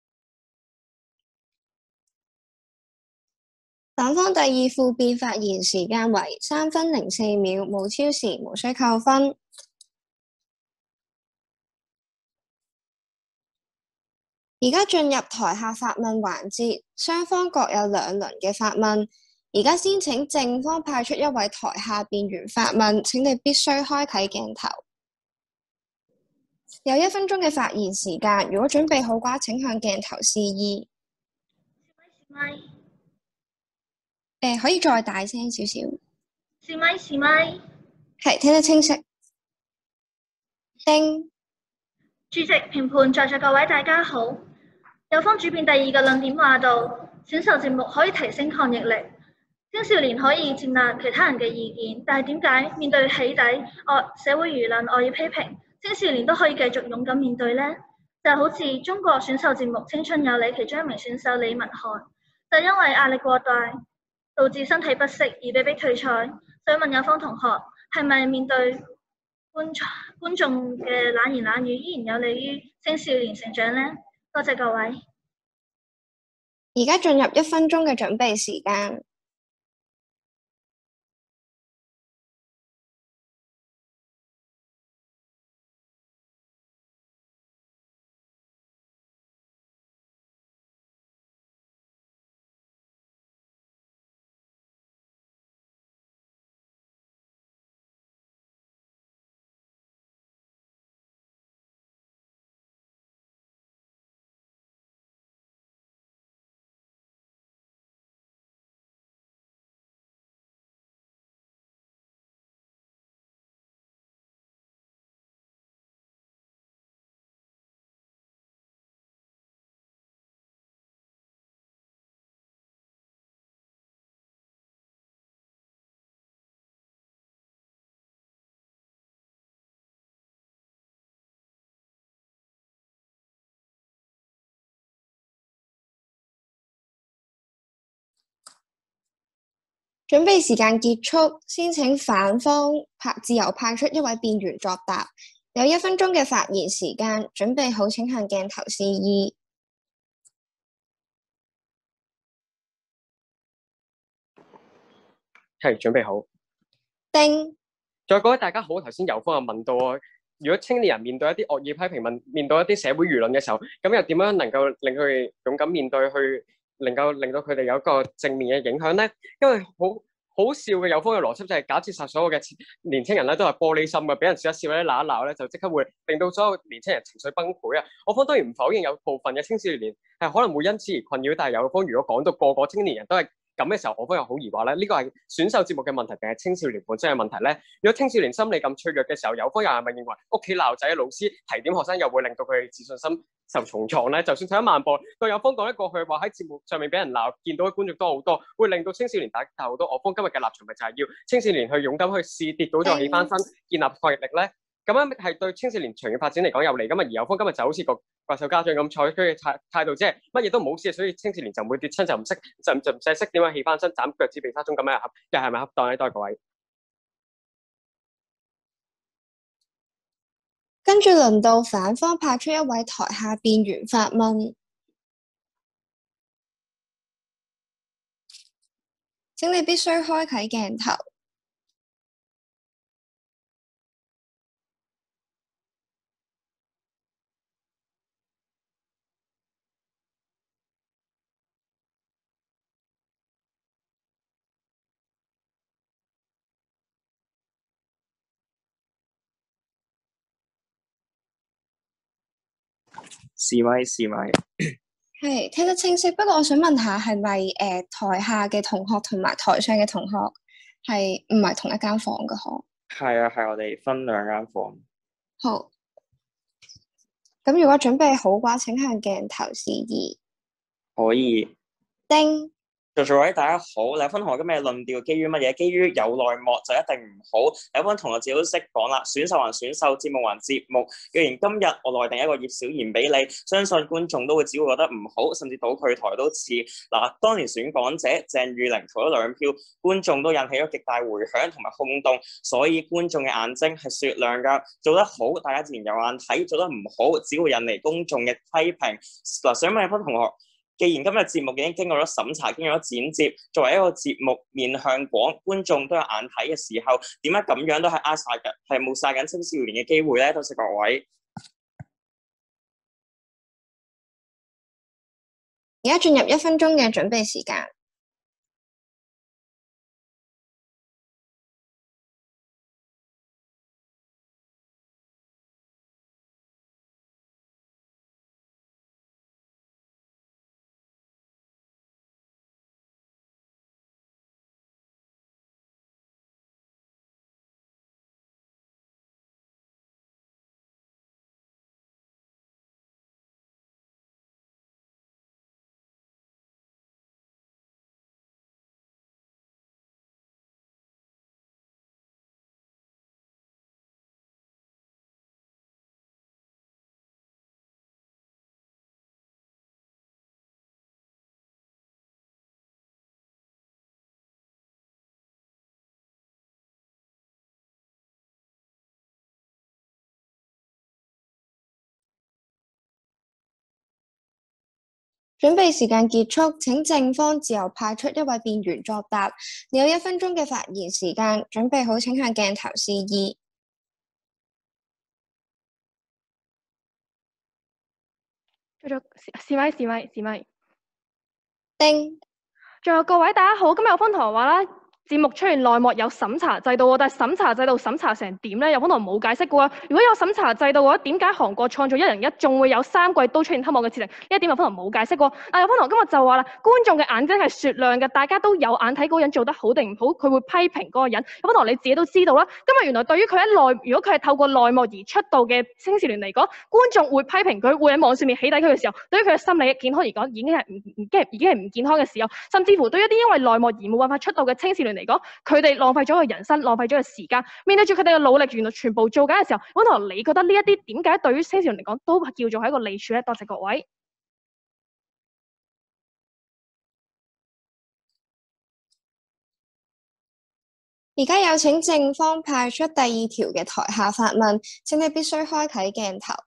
反方第二附辯發言時間為三分零四秒，無超時，無需扣分。而家進入台下發問環節，雙方各有兩輪嘅發問。而家先請正方派出一位台下辯員發問，請你必須開啟鏡頭。有一分鐘嘅發言時間，如果準備好嘅話，請向鏡頭示意。誒、呃，可以再大聲少少。 試咪試咪， 係聽得清晰。丁主席、評判、在座各位大家好。有方主辯第二個論點話到，選秀節目可以提升抗逆力，青少年可以接納其他人嘅意見，但係點解面對起底、惡社會輿論、惡意批評，青少年都可以繼續勇敢面對呢？ 就好似中國選秀節目《青春有你》其中一名選手李文翰，就因為壓力過大，導致身體不適而被迫退賽。想問有方同學，係咪面對觀觀眾嘅冷言冷語，依然有利於青少年成長呢？多謝各位。 而家進入一分鐘嘅準備時間。準備時間結束，先請反方派自由派出一位辯員作答。有一分鐘嘅發言時間，準備好請向鏡頭示意。 係準備好。 叮。 再各位大家好，頭先有方有問到我，如果青年人面對一啲惡意批評，問面對一啲社會輿論嘅時候，咁又點樣能夠令佢哋勇敢面對，去能夠令到佢哋有一個正面嘅影響咧？因為好好笑嘅有方嘅邏輯就係假設晒所有嘅年青人咧都係玻璃心嘅，俾人笑一笑咧鬧一鬧咧就即刻會令到所有年青人情緒崩潰啊！我方當然唔否認有部分嘅青少年係可能會因此而困擾，但係有方如果講到個個青年人都係咁嘅時候，我方又好疑惑咧，呢個係選秀節目嘅問題定係青少年本身嘅問題咧？如果青少年心理咁脆弱嘅時候，有方又係咪認為屋企鬧仔、老師提點學生又會令到佢哋自信心受重創咧？就算退一萬步，當有方講一過去話喺節目上面俾人鬧，見到嘅觀眾多好多，會令到青少年打打好多。我方今日嘅立場咪就係要青少年去勇敢去試，跌倒再起翻身，建立抗逆力咧。咁樣係對青少年長遠發展嚟講有利。咁啊，而有方今日就好似個怪獸家長咁採取嘅態態度，即係乜嘢都唔好試，所以青少年就唔會跌親，就唔識就就唔使識點樣起翻身，斬腳趾避沙蟲咁樣合，又係咪恰當咧？多謝各位。 跟住輪到反方派出一位台下辯員發問，請你必須開啟鏡頭。 示威示威， 係聽得清晰，不過我想問下，係咪誒台下嘅同學同埋台上嘅同學係唔係同一間房嘅？嗬？ 係啊，係我哋分兩間房。 好，咁如果準備好嘅話，請向鏡頭示意。 可以。 叮。 在座各位大家好，李芬同學今日嘅論調基於乜嘢？基於有內幕就一定唔好。有班同學自己都識講啦，選秀還選秀，節目還節目。既然今日我內定一個葉小賢俾你，相信觀眾都會只會覺得唔好，甚至倒佢台都似。嗱，當年選港姐鄭裕玲投咗兩票，觀眾都引起咗極大迴響同埋轟動，所以觀眾嘅眼睛係雪亮㗎。做得好，大家自然有眼睇；做得唔好，只會引嚟公眾嘅批評。嗱，想問有班同學，既然今日節目已經經過咗審查，經過咗剪接，作為一個節目面向廣，觀眾都有眼睇嘅時候，點解咁樣都係呃晒嘅，係冇晒緊青少年嘅機會咧？多謝各位。 而家進入一分鐘嘅準備時間。 準備時間結束，請正方自由派出一位辯員作答。你有一分鐘嘅發言時間，準備好請向鏡頭示意。 繼續試咪試咪試咪。 叮。 仲有各位大家好，今日有方同學話啦，節目出現內幕有審查制度喎，但係審查制度審查成點咧？有方同學冇解釋過啊。如果有審查制度嘅話，點解韓國創造一人一仲會有三季都出現黑幕嘅設定？呢一點有方同學冇解釋過。啊，有方同學今日就話啦，觀眾嘅眼睛係雪亮嘅，大家都有眼睇嗰個人做得好定唔好，佢會批評嗰個人。有方同學你自己都知道啦。今日原來對於佢喺內，如果佢係透過內幕而出道嘅青少年嚟講，觀眾會批評佢，會喺網上面起底佢嘅時候，對於佢嘅心理健康而講，已經係唔唔即係已經係唔健康嘅時候，甚至乎對於一啲因為內幕而冇辦法出道嘅青少年嚟講，佢哋浪費咗佢人生，浪費咗佢時間，面對住佢哋嘅努力，原來全部做緊嘅時候，溫同學你覺得呢一啲點解對於青少年嚟講都叫做係一個利處咧？多謝各位。 而家有請正方派出第二條嘅台下發問，請你必須開啟鏡頭。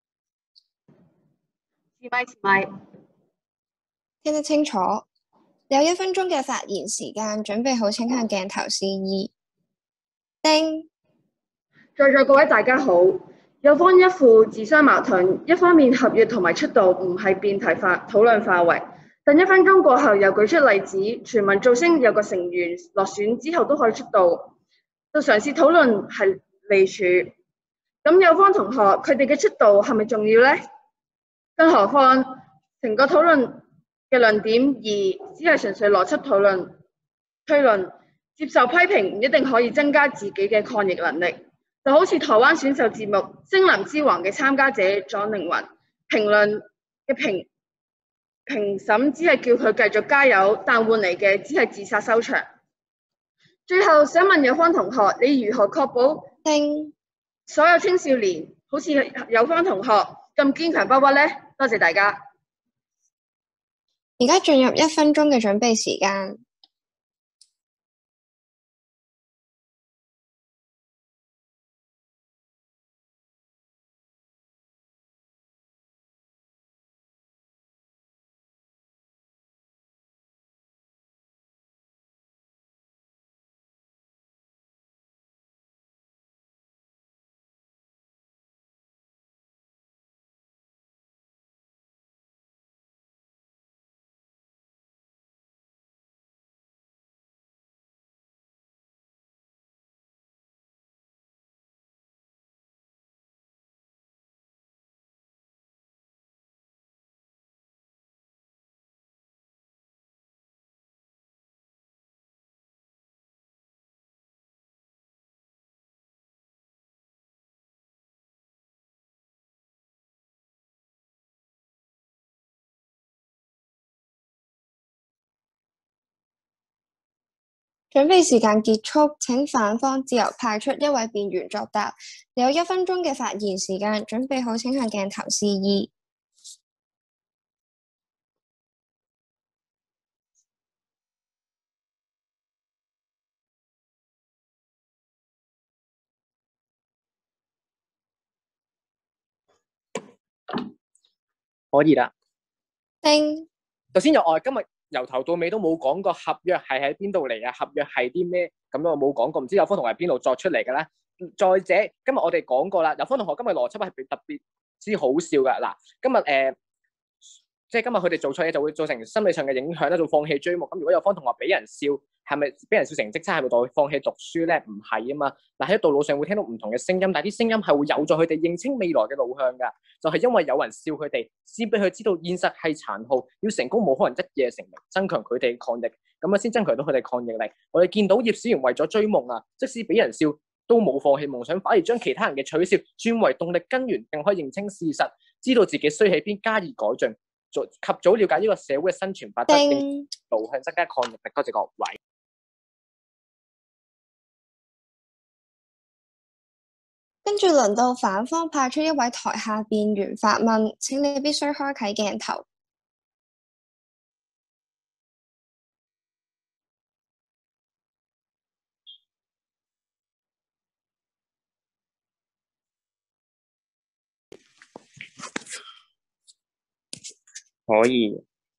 示咪示咪。 聽得清楚。有一分鐘嘅發言時間，準備好請向鏡頭示意。叮。 在座各位大家好，有方一副自相矛盾，一方面合約同埋出道唔係辯題化討論範圍，但一分鐘過後又舉出例子，全民造星有個成員落選之後都可以出道，到嘗試討論係利處。咁有方同學佢哋嘅出道係咪重要呢？更何況成個討論嘅論點二只係純粹邏輯討論推論，接受批評唔一定可以增加自己嘅抗逆能力。就好似台灣選秀節目《聲林之王》嘅參加者莊凌雲，評論嘅評評審只係叫佢繼續加油，但換嚟嘅只係自殺收場。最後想問有方同學，你如何確保所有青少年好似有方同學咁堅強不屈呢？多謝大家。 而家進入一分鐘嘅準備時間。準備時間結束，請反方自由派出一位辯員作答。有一分鐘嘅發言時間，準備好請向鏡頭示意。 可以啦。 叮。 首先由我今日由頭到尾都冇講過合約係喺邊度嚟啊，合約係啲咩咁樣我冇講過，唔知有方同學係邊度作出嚟嘅咧？再者，今日我哋講過啦，有方同學今日邏輯係特別之好笑㗎嗱，今日誒。呃即係今日佢哋做錯嘢就會造成心理上嘅影響咧，就放棄追夢。咁如果有方同學俾人笑，係咪俾人笑成績差，係咪就會放棄讀書咧？唔係啊嘛。嗱，喺道路上會聽到唔同嘅聲音，但係啲聲音係會有助佢哋認清未來嘅路向㗎。就係因為有人笑佢哋，先俾佢知道現實係殘酷，要成功冇可能一夜成名，增強佢哋抗逆，咁啊先增強到佢哋抗逆力。我哋見到葉小賢為咗追夢啊，即使俾人笑都冇放棄夢想，反而將其他人嘅取笑轉為動力根源，並可以認清事實，知道自己衰喺邊，加以改進。及早了解呢個社會嘅生存法則，導向增加抗逆力。多謝各位。 跟住輪到反方派出一位台下辯員發問，請你必須開啟鏡頭。 可以。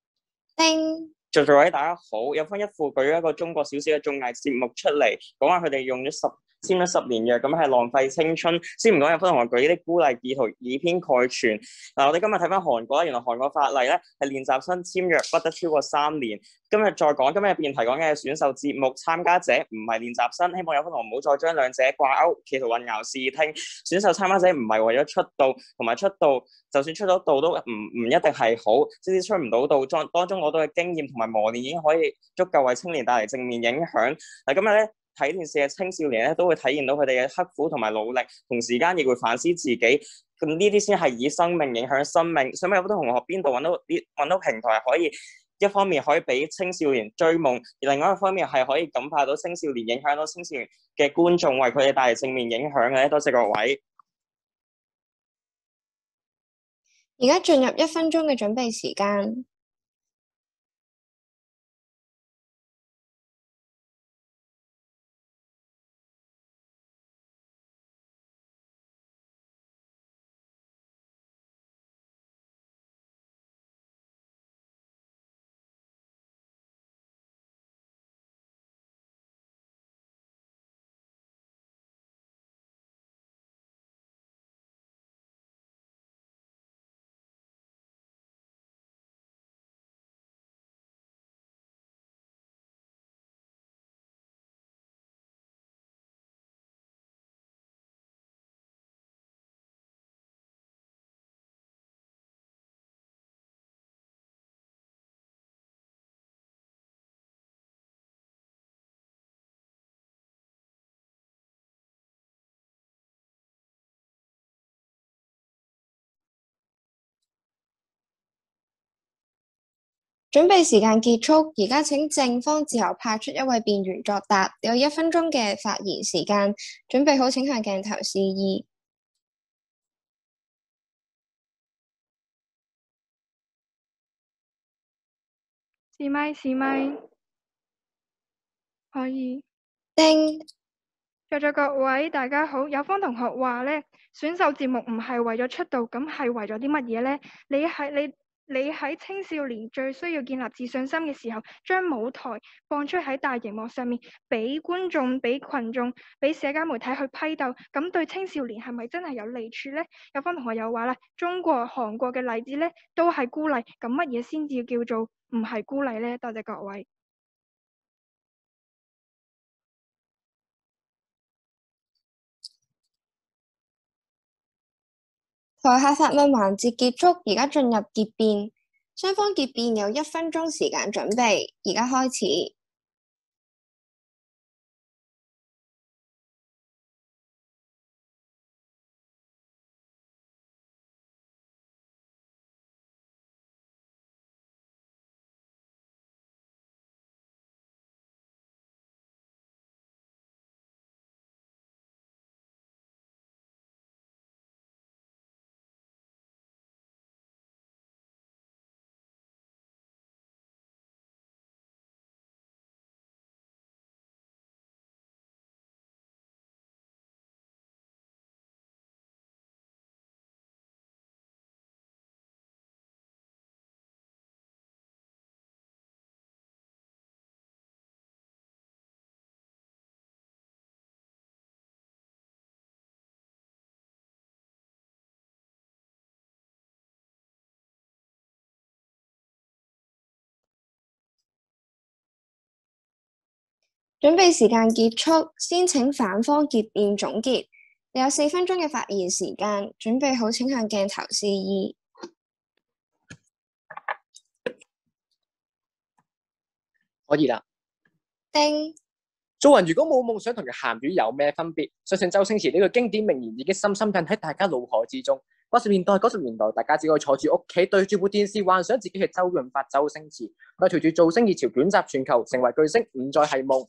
叮， 在座各位大家好，有分一副舉咗一個中國小小嘅綜藝節目出嚟，講話佢哋用咗十簽咗十年約，咁係浪費青春。先唔講有分同學舉呢啲孤勵意圖以偏概全。嗱，我哋今日睇翻韓國啦，原來韓國法例咧係練習生簽約不得超過三年。今日再講今日辯題講嘅選秀節目參加者唔係練習生，希望有分同學唔好再將兩者掛鈎，企圖混淆視聽。選秀參加者唔係為咗出道，同埋出道就算出咗道都唔唔一定係好，即使出唔到道，當當中攞到嘅經驗同埋磨練已經可以足夠為青年帶嚟正面影響。嗱，今日咧睇電視嘅青少年咧都會體驗到佢哋嘅刻苦同埋努力，同時間亦會反思自己。咁呢啲先係以生命影響生命。想問有好多同學邊度揾到啲揾到平台可以？一方面可以俾青少年追夢，而另外一方面係可以感化到青少年，影響到青少年嘅觀眾，為佢哋帶嚟正面影響嘅。多謝各位。 而家進入一分鐘嘅準備時間。準備時間結束，而家請正方自由派出一位辯員作答，有一分鐘嘅發言時間，準備好請向鏡頭示意。 試咪試咪，可以。 叮， 在座各位大家好，有方同學話咧，選秀節目唔係為咗出道，咁係為咗啲乜嘢咧？你係你。你喺青少年最需要建立自信心嘅時候，將舞台放出喺大熒幕上面，俾觀眾、俾群眾、俾社交媒體去批鬥，咁對青少年係咪真係有利處呢？有方同學又話啦，中國、韓國嘅例子咧都係孤立，咁乜嘢先至叫做唔係孤立呢？多謝各位。 台下發問環節結束，而家進入結辯，雙方結辯有一分鐘時間準備，而家開始。準備時間結束，先請反方結辯總結。你有四分鐘嘅發言時間，準備好請向鏡頭示意。 可以啦。 叮。 做人如果冇夢想，同條鹹魚有咩分別？相信周星馳呢句經典名言已經深深印喺大家腦海之中。八十年代、九十年代，大家只可以坐住屋企對住部電視，幻想自己係周潤發、周星馳。但係隨住造星熱潮捲集全球，成為巨星唔再係夢。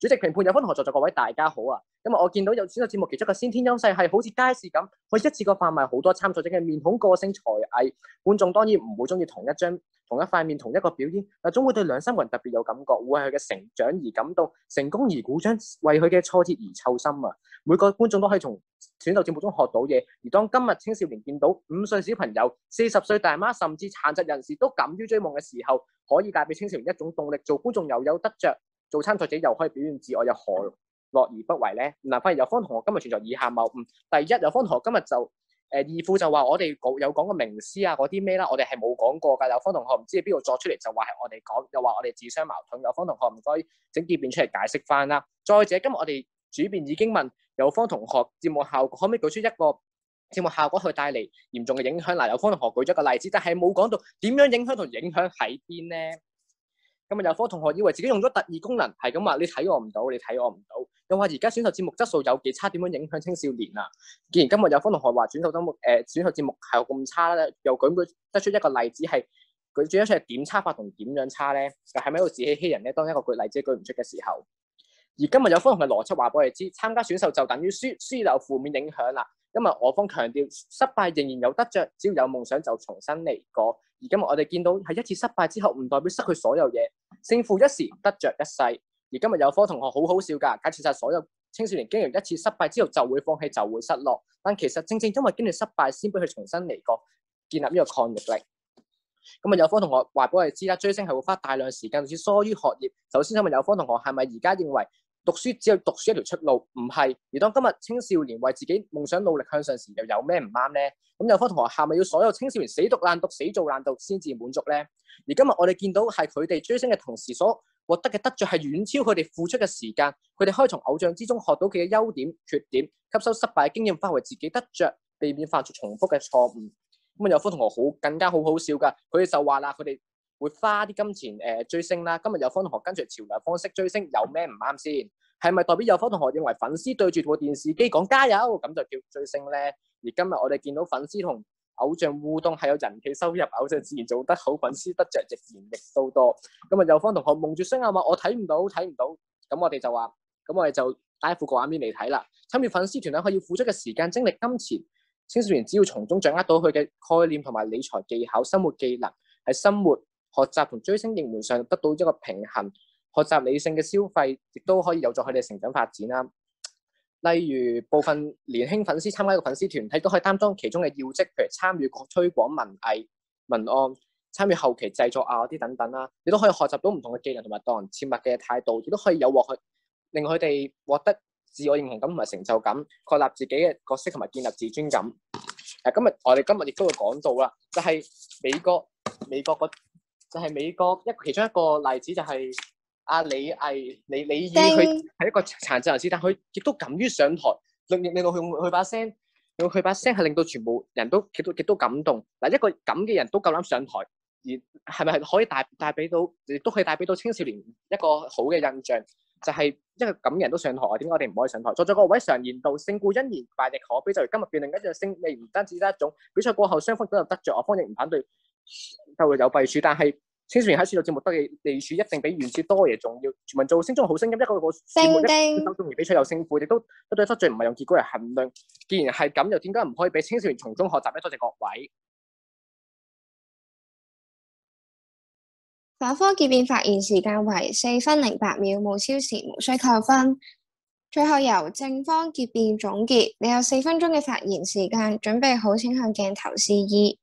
主席、評判、有方同學在座各位大家好啊！今日我見到有選秀節目其中一個先天優勢係好似街市咁，可以一次過販賣好多參賽者嘅面孔、個性、才藝。觀眾當然唔會中意同一張、同一塊面、同一個表演，但總會對兩三個人特別有感覺，會為佢嘅成長而感動，成功而鼓掌，為佢嘅挫折而湊心啊！每個觀眾都可以從選秀節目中學到嘢，而當今日青少年見到五歲小朋友、四十歲大媽，甚至殘疾人士都敢於追夢嘅時候，可以帶俾青少年一種動力，做觀眾又有得着，做參賽者又可以表現自我，又何樂而不為咧？嗱，反而有方同學今日存在以下謬誤。第一，有方同學今日就誒、呃、二副就話我哋有講過名師啊嗰啲咩啦，我哋係冇講過㗎。有方同學唔知喺邊度作出嚟，就話係我哋講，又話我哋自相矛盾。有方同學唔該整結辯出嚟解釋翻啦。再者，今日我哋主辯已經問有方同學節目效果可唔可以舉出一個節目效果去帶嚟嚴重嘅影響？嗱，有方同學舉咗個例子，但係冇講到點樣影響同影響喺邊咧？咁啊，有方同學以為自己用咗特異功能，係咁話你睇我唔到，你睇我唔到，又話而家選秀節目質素有幾差，點樣影響青少年啊？既然今日有方同學話選秀節目誒、呃、選秀節目係咁差咧，又舉舉得出一個例子係舉咗出係點差法同點樣差咧？又係咪喺度自欺欺人咧？當一個舉例子舉唔出嘅時候，而今日有方同學邏輯話俾我哋知，參加選秀就等於輸，輸有負面影響啦。今日我方強調失敗仍然有得着，只要有夢想就重新嚟過。而今日我哋見到係一次失敗之後，唔代表失去所有嘢，勝負一時，得着一世。而今日有科同學好好笑㗎，解釋晒所有青少年經歷一次失敗之後就會放棄，就會失落。但其實正正因為經歷失敗，先俾佢重新嚟過，建立呢個抗逆力。咁啊，有科同學話俾我哋知啦，追星係會花大量時間，好似疏於學業。首先想問有科同學係咪而家認為讀書只有讀書一條出路？唔係。而當今日青少年為自己夢想努力向上時，又有咩唔啱咧？咁有科同學係咪要所有青少年死讀爛讀、死做爛讀先至滿足咧？而今日我哋見到係佢哋追星嘅同時所獲得嘅得着係遠超佢哋付出嘅時間，佢哋可以從偶像之中學到佢嘅優點、缺點，吸收失敗嘅經驗，化為自己得着，避免犯出重複嘅錯誤。咁啊，有科同學好更加好好笑㗎，佢哋就話啦，佢哋會花啲金錢誒、呃、追星啦。今日有科同學跟住潮流方式追星，有咩唔啱先？係咪代表有科同學認為粉絲對住部電視機講加油咁就叫追星咧？而今日我哋見到粉絲同偶像互動係有人氣收入，偶像自然做得好，粉絲得着亦然亦都多。咁啊，有方同學蒙住雙眼話我睇唔到，睇唔到。咁我哋就話，咁我哋就帶副個畫面嚟睇啦。參與粉絲團咧，可以付出嘅時間、精力、金錢，青少年只要從中掌握到佢嘅概念同埋理財技巧、生活技能，喺生活、學習同追星應門上得到一個平衡。學習理性嘅消費，亦都可以有助佢哋成長發展啦。例如部分年輕粉絲參加一個粉絲團體，都可以擔當其中嘅要職，譬如參與推廣文藝、文案、參與後期製作啊嗰啲等等啦。你都可以學習到唔同嘅技能同埋待人接物嘅態度，亦都可以有獲佢令佢哋獲得自我認同感同埋成就感，確立自己嘅角色同埋建立自尊感。誒、啊，今日我哋今日亦都會講到啦，就係、是、美國美國個就係、是、美國一其中一個例子就係、是。阿李毅李李宇佢係一個殘疾人士，但佢亦都敢於上台，令令到佢佢把聲，用佢把聲係令到全部人都亦都亦都感動。嗱，一個咁嘅人都夠膽上台，而係咪係可以帶帶俾到，亦都可以帶俾到青少年一個好嘅印象？就係、是、一個咁嘅人都上台，點解我哋唔可以上台？在座各位常言道，勝固欣然，敗亦可悲。就如今日辯論一樣勝利，唔單止得一種。比賽過後，雙方都有得着，我方亦唔反對，就會有弊處，但係。青少年喺選秀節目得嘅利處一定比遠處多嘢重要。全民造星中好聲音，一個個節目一手中而比賽有勝負，亦都得對得罪，唔係用結果嚟衡量。既然係咁，又點解唔可以俾青少年從中學習咧？多謝各位。 反方結辯發言時間為四分零八秒，冇超時，無需扣分。最後由正方結辯總結。你有四分鐘嘅發言時間，準備好請向鏡頭示意。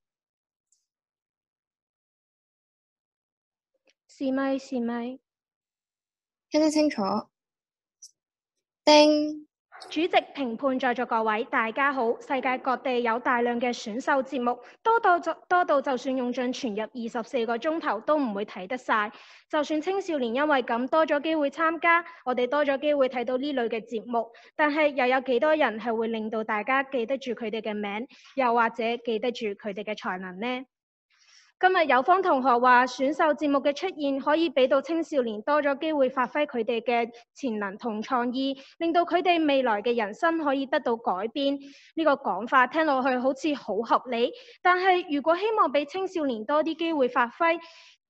是咪？是咪？ 聽得清楚。叮。 主席、評判在座各位，大家好。世界各地有大量嘅選秀節目，多到就多到就算用盡全日二十四個鐘頭都唔會睇得晒。就算青少年因為咁多咗機會參加，我哋多咗機會睇到呢類嘅節目，但係又有幾多人係會令到大家記得住佢哋嘅名，又或者記得住佢哋嘅才能呢？今日有方同學話選秀節目嘅出現可以俾到青少年多咗機會發揮佢哋嘅潛能同創意，令到佢哋未來嘅人生可以得到改變。呢個講法聽落去好似好合理，但係如果希望俾青少年多啲機會發揮，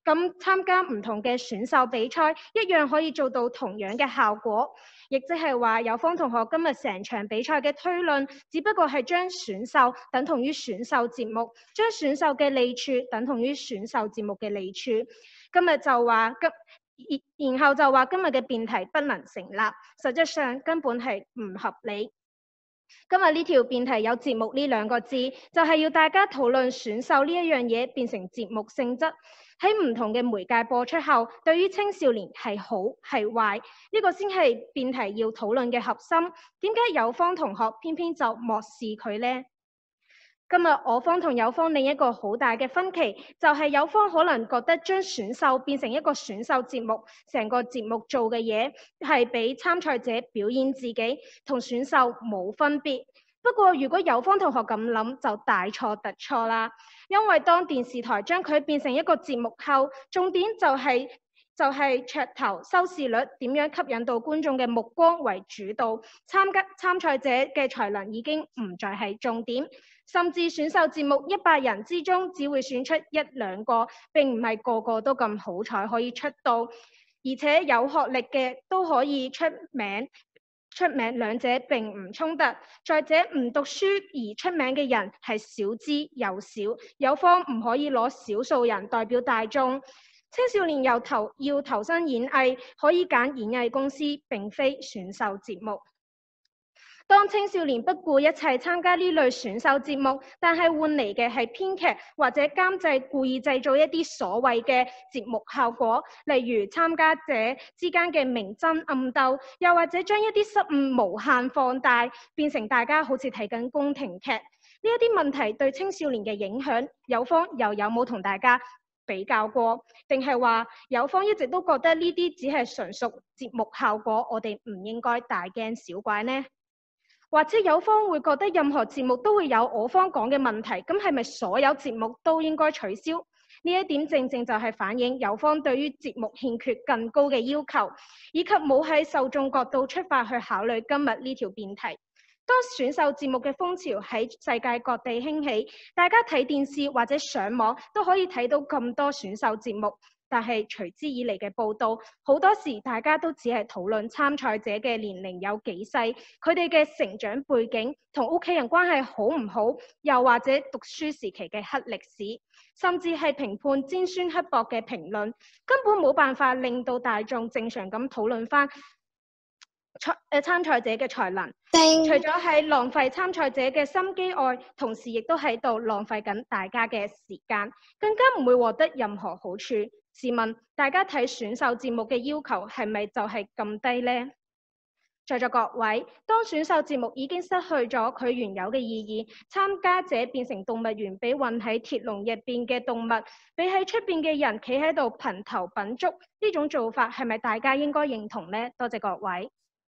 咁參加唔同嘅選秀比賽，一樣可以做到同樣嘅效果。亦即係話，有方同學今日成場比賽嘅推論，只不過係將選秀等同於選秀節目，將選秀嘅利處等同於選秀節目嘅利處。今日就話今，然後就話今日嘅辯題不能成立，實際上根本係唔合理。今日呢條辯題有節目呢兩個字，就係要大家討論選秀呢一樣嘢變成節目性質，喺唔同嘅媒介播出後，對於青少年係好係壞，呢個先係辯題要討論嘅核心。點解有方同學偏偏就漠視佢呢？今日我方同有方另一個好大嘅分歧，就係有方可能覺得將選秀變成一個選秀節目，成個節目做嘅嘢係俾參賽者表演自己，同選秀冇分別。不過如果有方同學咁諗，就大錯特錯啦。因為當電視台將佢變成一個節目後，重點就係、是就係噱頭、收視率點樣吸引到觀眾嘅目光為主導，參加參賽者嘅才能已經唔再係重點，甚至選秀節目一百人之中只會選出一兩個，並唔係個個都咁好彩可以出道，而且有學歷嘅都可以出名，出名兩者並唔衝突。再者，唔讀書而出名嘅人係少之又少，有方唔可以攞少數人代表大眾。青少年由投要投身演藝，可以揀演藝公司，並非選秀節目。當青少年不顧一切參加呢類選秀節目，但係換嚟嘅係編劇或者監製故意製造一啲所謂嘅節目效果，例如參加者之間嘅明爭暗鬥，又或者將一啲失誤無限放大，變成大家好似睇緊宮廷劇。呢一啲問題對青少年嘅影響，有方又有冇同大家比較過，定係話有方一直都覺得呢啲只係純屬節目效果，我哋唔應該大驚小怪呢？或者有方會覺得任何節目都會有我方講嘅問題，咁係咪所有節目都應該取消？呢一點正正就係反映有方對於節目欠缺更高嘅要求，以及冇喺受眾角度出發去考慮今日呢條辯題。當選秀節目嘅風潮喺世界各地興起，大家睇電視或者上網都可以睇到咁多選秀節目，但係隨之以嚟嘅報導，好多時大家都只係討論參賽者嘅年齡有幾細，佢哋嘅成長背景同屋企人關係好唔好，又或者讀書時期嘅黑歷史，甚至係評判尖酸刻薄嘅評論，根本冇辦法令到大眾正常咁討論返參誒參賽者嘅才能。除咗係浪費參賽者嘅心機外，同時亦都喺度浪費緊大家嘅時間，更加唔會獲得任何好處。試問大家睇選秀節目嘅要求係咪就係咁低呢？在座各位，當選秀節目已經失去咗佢原有嘅意義，參加者變成動物園俾韞喺鐵籠入邊嘅動物，俾喺出邊嘅人企喺度貧頭品足，呢種做法係咪大家應該認同呢？多謝各位。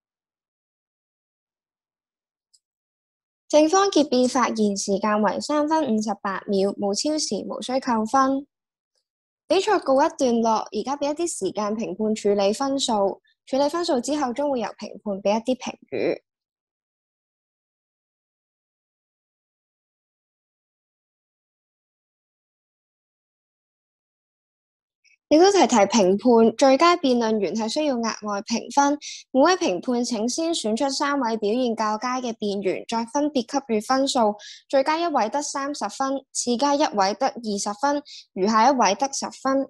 正方結辯發言時間為三分五十八秒，無超時，無需扣分。比賽告一段落，而家俾一啲時間評判處理分數，處理分數之後，將會由評判俾一啲評語。亦都提提評判，最佳辯論員係需要額外評分，每位評判請先選出三位表現較佳嘅辯員，再分別給予分數，最佳一位得三十分，次佳一位得二十分，餘下一位得十分。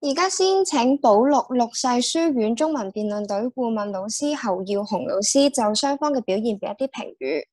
而家先請保祿六世書院中文辯論隊顧問老師侯耀雄老師就雙方嘅表現俾一啲評語。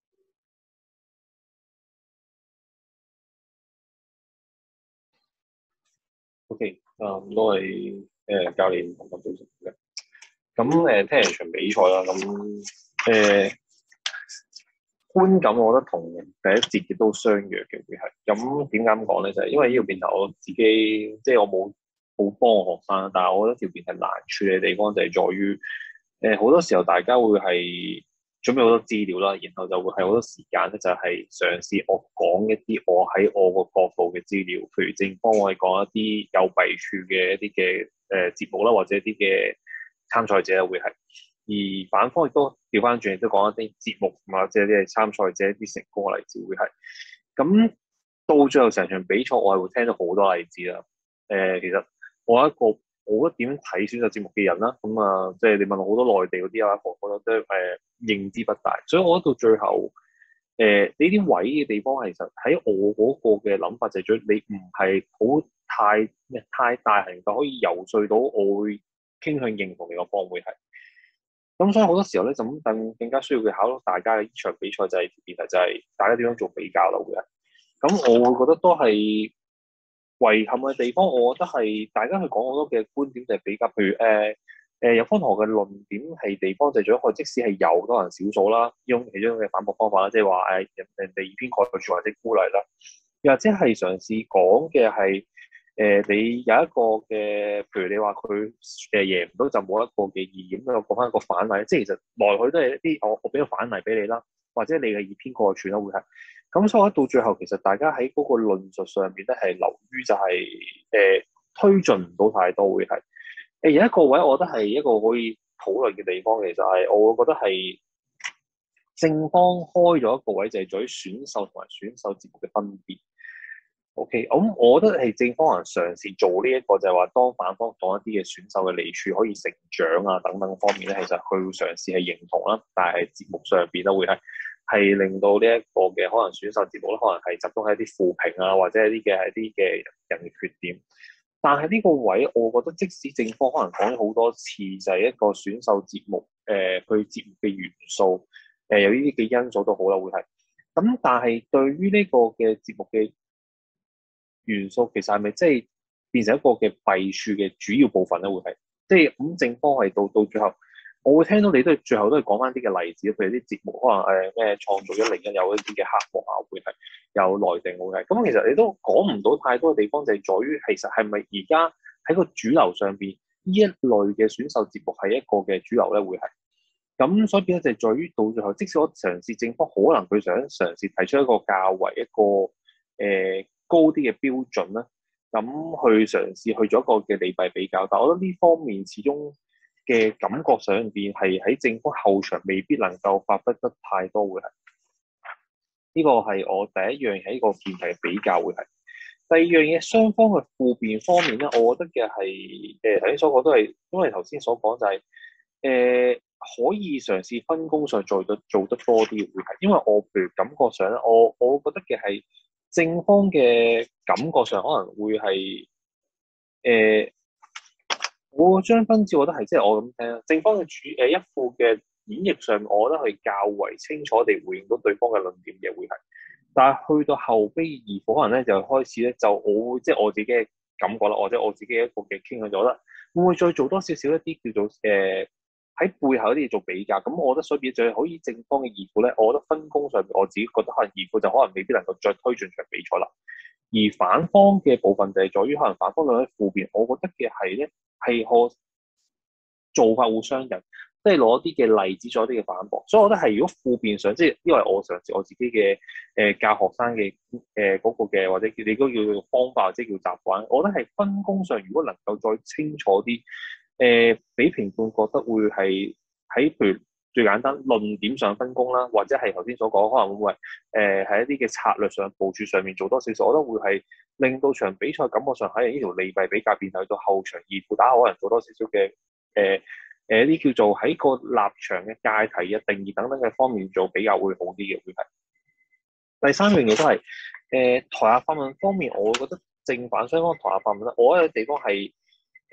O.K. 啊，咁都係誒教練同我組成嘅。咁誒、呃、聽完場比賽啦，咁誒、呃、觀感我覺得同第一節亦都相若嘅會係。咁點解咁講咧？就係、是、因為呢條辯題我自己即係我冇冇幫我學生，但係我覺得條辯題難處理嘅地方就係在於誒好多時候大家會係準備好多資料啦，然後就會係好多時間咧，就係嘗試我講一啲我喺我個角度嘅資料，譬如正方我係講一啲有弊處嘅一啲嘅誒節目啦，或者一啲嘅參賽者會係，而反方亦都調翻轉，亦都講一啲節目或者一啲參賽者一啲成功嘅例子會係。咁到最後成場比賽，我係會聽到好多例子啦。誒、呃，其實我一個我覺得點睇選秀節目嘅人啦，咁啊，即係你問我好多內地嗰啲啊，我覺得誒、呃、認知不大，所以我覺得到最後誒呢啲位嘅地方，其實喺我嗰個嘅諗法就係，最你唔係好太咩太大能夠可以游說到我會傾向認同你個方會係。咁所以好多時候咧，就咁更更加需要去考慮大家嘅呢場比賽就係其實就係大家點樣做比較啦會係。咁我會覺得都係。遺憾嘅地方，我覺得係大家去講好多嘅觀點就係比較，譬如誒誒有方同學嘅論點係地方就係，佢即使係有多人少數啦，用其中嘅反駁方法啦，即係話誒人人哋以偏概全或者孤立啦，又或者係嘗試講嘅係誒你有一個嘅，譬如你話佢誒贏唔到就冇一個嘅意義，咁我講翻一個反例，即係其實來去都係一啲我我俾個反例俾你啦，或者你嘅以偏概全啦會係。咁所以到最後，其實大家喺嗰個論述上面咧，係流於就係、是、誒、呃、推進唔到太多，會係誒有一個位，我覺得係一個可以討論嘅地方。其實係我會覺得係正方開咗一個位，就係在於選秀同埋選秀節目嘅分別。O.K. 咁我覺得係正方人嘗試做呢、這、一個，就係話當反方講一啲嘅選秀嘅利處可以成長啊等等方面咧，其實佢會嘗試係認同啦，但係節目上邊咧會係。係令到呢一個嘅可能選秀節目咧，可能係集中喺啲負評啊，或者係啲嘅係啲嘅人嘅缺點。但係呢個位，我覺得即使正方可能講咗好多次，就係、是、一個選秀節目誒，佢、呃、節目嘅元素誒、呃，有呢啲嘅因素都好啦，會係。咁但係對於呢個嘅節目嘅元素，其實係咪即係變成一個嘅弊處嘅主要部分咧？會係即係咁正方係到到最後。我會聽到你都係最後都係講翻啲嘅例子，譬如啲節目可能誒咩創造一零一有一啲嘅客幕啊，會係有內定會係。咁其實你都講唔到太多嘅地方，就係在於其實係咪而家喺個主流上邊呢一類嘅選秀節目係一個嘅主流咧？會係。咁所以變咗就係在於到最後，即使我嘗試正方，可能佢想嘗試提出一個較為一個誒、呃、高啲嘅標準啦，咁去嘗試去咗一個嘅利弊比較。但我覺得呢方面始終嘅感覺上邊係喺正方後場未必能夠發揮得太多會係，呢個係我第一樣喺呢個辯題嘅比較會係。第二樣嘢雙方嘅負辯方面咧，我覺得嘅係誒頭先所講都係，因為頭先所講就係、是、誒、呃、可以嘗試分工上做得做得多啲會係，因為我譬如感覺上咧，我我覺得嘅係正方嘅感覺上可能會係誒。呃我張分照，我覺得係即係我咁聽，正方嘅主誒一副嘅演繹上，我覺得係較為清楚地回應到對方嘅論點嘅會係，但係去到後邊二課可能咧就開始咧就我即係我自己嘅感覺啦，或者我自己一個嘅傾向咗啦，會唔會再做多少少一啲叫做誒喺、呃、背後一啲嘢做比較？咁我覺得所以最可以正方嘅二課咧，我覺得分工上邊我自己覺得可能二課就可能未必能夠再推進場比賽啦。而反方嘅部分就係在於可能反方兩位負辯，我覺得嘅係咧。係可做法互相引，即係攞啲嘅例子做一啲嘅反駁，所以我覺得係如果負辯上，即係因為我嘗試我自己嘅誒、呃、教學生嘅誒嗰個嘅或者叫你都叫做方法或者叫習慣，我覺得係分工上如果能夠再清楚啲，誒、呃、俾評判覺得會係喺譬如最簡單論點上分工啦，或者係頭先所講可能會唔會誒喺一啲嘅策略上部署上面做多少少，我覺得會係。令到場比賽感覺上喺呢條利弊比較變去到後場二副打，可能做多少少嘅誒誒啲叫做喺個立場嘅界題啊、定義等等嘅方面做比較會好啲嘅會係。第三樣嘢都係誒台下發問方面，我覺得正反雙方台下發問咧，我覺得地方係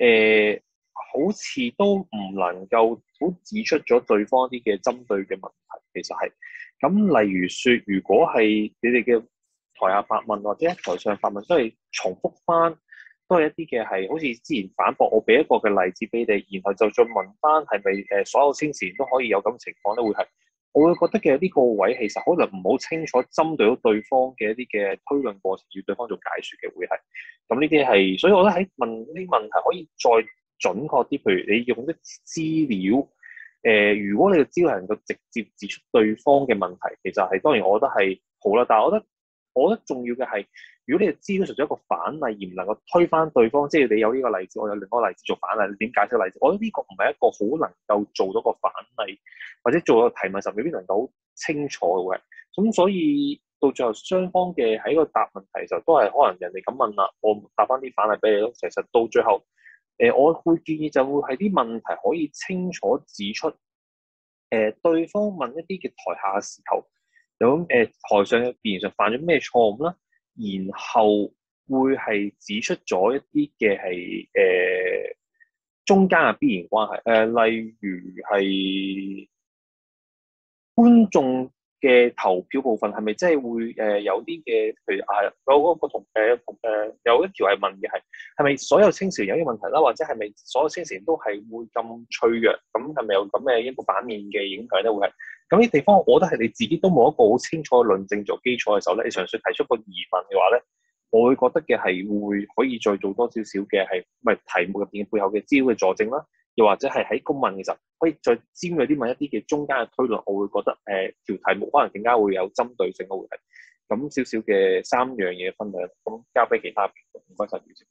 誒、呃、好似都唔能夠好指出咗對方啲嘅針對嘅問題，其實係咁。例如説，如果係你哋嘅台下發問或者台上發問，都係重複翻，都係一啲嘅係好似之前反駁我俾一個嘅例子俾你，然後就再問翻係咪誒所有青少年都可以有咁情況咧？會係我會覺得嘅呢個位其實可能唔好清楚針對到對方嘅一啲嘅推論過程，要對方做解説嘅會係咁。呢啲係，所以我覺得喺問呢啲問題可以再準確啲，譬如你用啲資料，誒、呃，如果你嘅資料能夠直接指出對方嘅問題，其實係當然我覺得係好啦。但係我覺得，我覺得重要嘅係，如果你嘅資料純粹一個反例，而唔能夠推翻對方，即係你有呢個例子，我有另外一個例子做反例，你點解釋例子？我覺得呢個唔係一個好能夠做到個反例，或者做個提問時未必能夠好清楚嘅。咁所以到最後雙方嘅喺個答問題嘅時候，都係可能人哋咁問啦，我答翻啲反例俾你咯。其實到最後，誒、呃，我會建議就會係啲問題可以清楚指出，誒、呃，對方問一啲嘅台下嘅時候，有誒、呃、台上嘅辯上犯咗咩錯誤啦，然後會係指出咗一啲嘅係誒中間嘅必然關係，誒、呃，例如係觀眾嘅投票部分係咪真係會誒、呃、有啲嘅，譬如啊有嗰個同誒同誒有一條係問嘅係係咪所有青少年有啲問題啦，或者係咪所有青少年都係會咁脆弱？咁係咪有咁嘅一個反面嘅影響咧？會係咁啲地方，我覺得係你自己都冇一個好清楚嘅論證做基礎嘅時候咧，你純粹提出個疑問嘅話咧，我會覺得嘅係會可以再做多少少嘅係咪題目入邊背後嘅資料嘅佐證啦。又或者係喺公問嘅時候，可以再尖鋭啲問一啲嘅中間嘅推論，我會覺得誒條、呃、題目可能更加會有針對性咯，會係咁少少嘅三樣嘢分享，咁交俾其他評論。唔該晒，主席。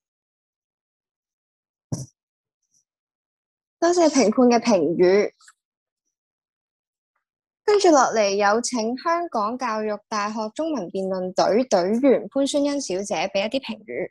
多謝評判嘅評語。跟住落嚟，有請香港教育大學中文辯論隊隊員潘宣欣小姐俾一啲評語。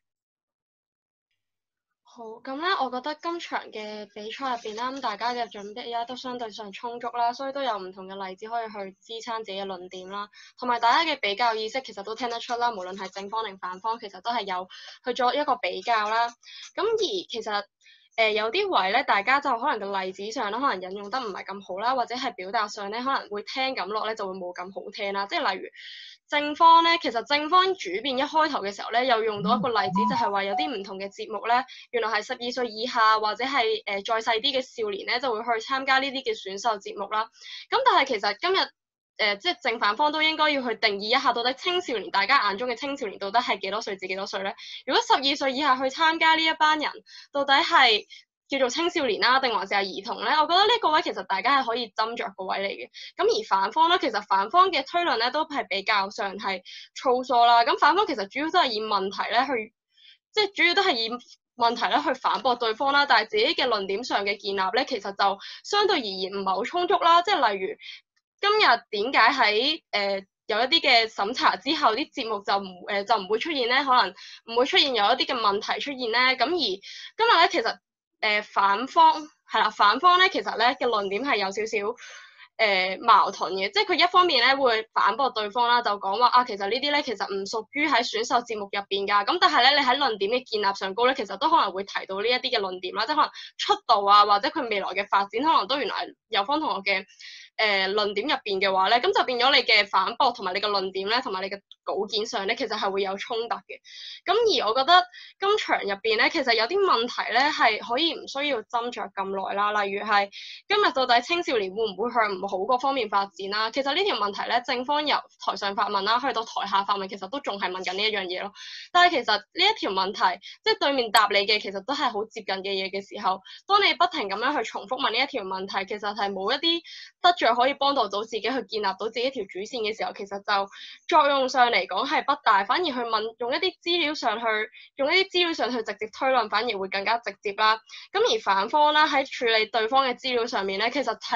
好，咁咧，我覺得今場嘅比賽入邊啦，咁大家嘅準備咧都相對上充足啦，所以都有唔同嘅例子可以去支撐自己嘅論點啦，同埋大家嘅比較意識其實都聽得出啦，無論係正方定反方，其實都係有去做一個比較啦。咁而其實誒、呃、有啲位咧，大家就可能個例子上咧，可能引用得唔係咁好啦，或者係表達上咧，可能會聽咁落咧就會冇咁好聽啦，即係例如。正方咧，其實正方主辯一開頭嘅時候咧，有用到一個例子，就係話有啲唔同嘅節目咧，原來係十二歲以下或者係誒、呃、再細啲嘅少年咧，就會去參加呢啲嘅選秀節目啦。咁但係其實今日誒、呃、即係正反方都應該要去定義一下，到底青少年大家眼中嘅青少年到底係幾多歲至幾多歲咧？如果十二歲以下去參加呢一班人，到底係叫做青少年啦，定還是係兒童咧？我覺得呢個位其實大家係可以斟酌個位嚟嘅。咁而反方咧，其實反方嘅推論咧都係比較上係粗疏啦。咁反方其實主要都係以問題咧去，即係主要都係以問題咧去反駁對方啦。但係自己嘅論點上嘅建立咧，其實就相對而言唔係好充足啦。即係例如今日點解喺誒有一啲嘅審查之後，啲節目就唔誒、呃、就唔會出現咧？可能唔會出現有一啲嘅問題出現咧。咁而今日咧，其實誒、呃、反方係啦，反方咧其實咧嘅論點係有少少誒、呃、矛盾嘅，即係佢一方面咧會反駁對方啦，就講話啊，其實呢啲咧其實唔屬於喺選秀節目入邊㗎，咁但係咧你喺論點嘅建立上高咧，其實都可能會提到呢一啲嘅論點啦，即係可能出道啊，或者佢未來嘅發展，可能都原來係有方同學嘅。誒、呃、論點入邊嘅話咧，咁就變咗你嘅反駁同埋你嘅論點咧，同埋你嘅稿件上咧，其實係會有衝突嘅。咁而我覺得今場入邊咧，其實有啲問題咧係可以唔需要斟酌咁耐啦。例如係今日到底青少年會唔會向唔好嗰方面發展啦？其實呢條問題咧，正方由台上發問啦，去到台下發問，其實都仲係問緊呢一樣嘢咯。但係其實呢一條問題，即係對面答你嘅，其實都係好接近嘅嘢嘅時候，當你不停咁樣去重複問呢一條問題，其實係冇一啲得著可以幫到到自己去建立到自己一條主線嘅時候，其實就作用上嚟講係不大，反而去問用一啲資料上去，用一啲資料上去直接推論，反而會更加直接啦。咁而反方啦喺處理對方嘅資料上面咧，其實係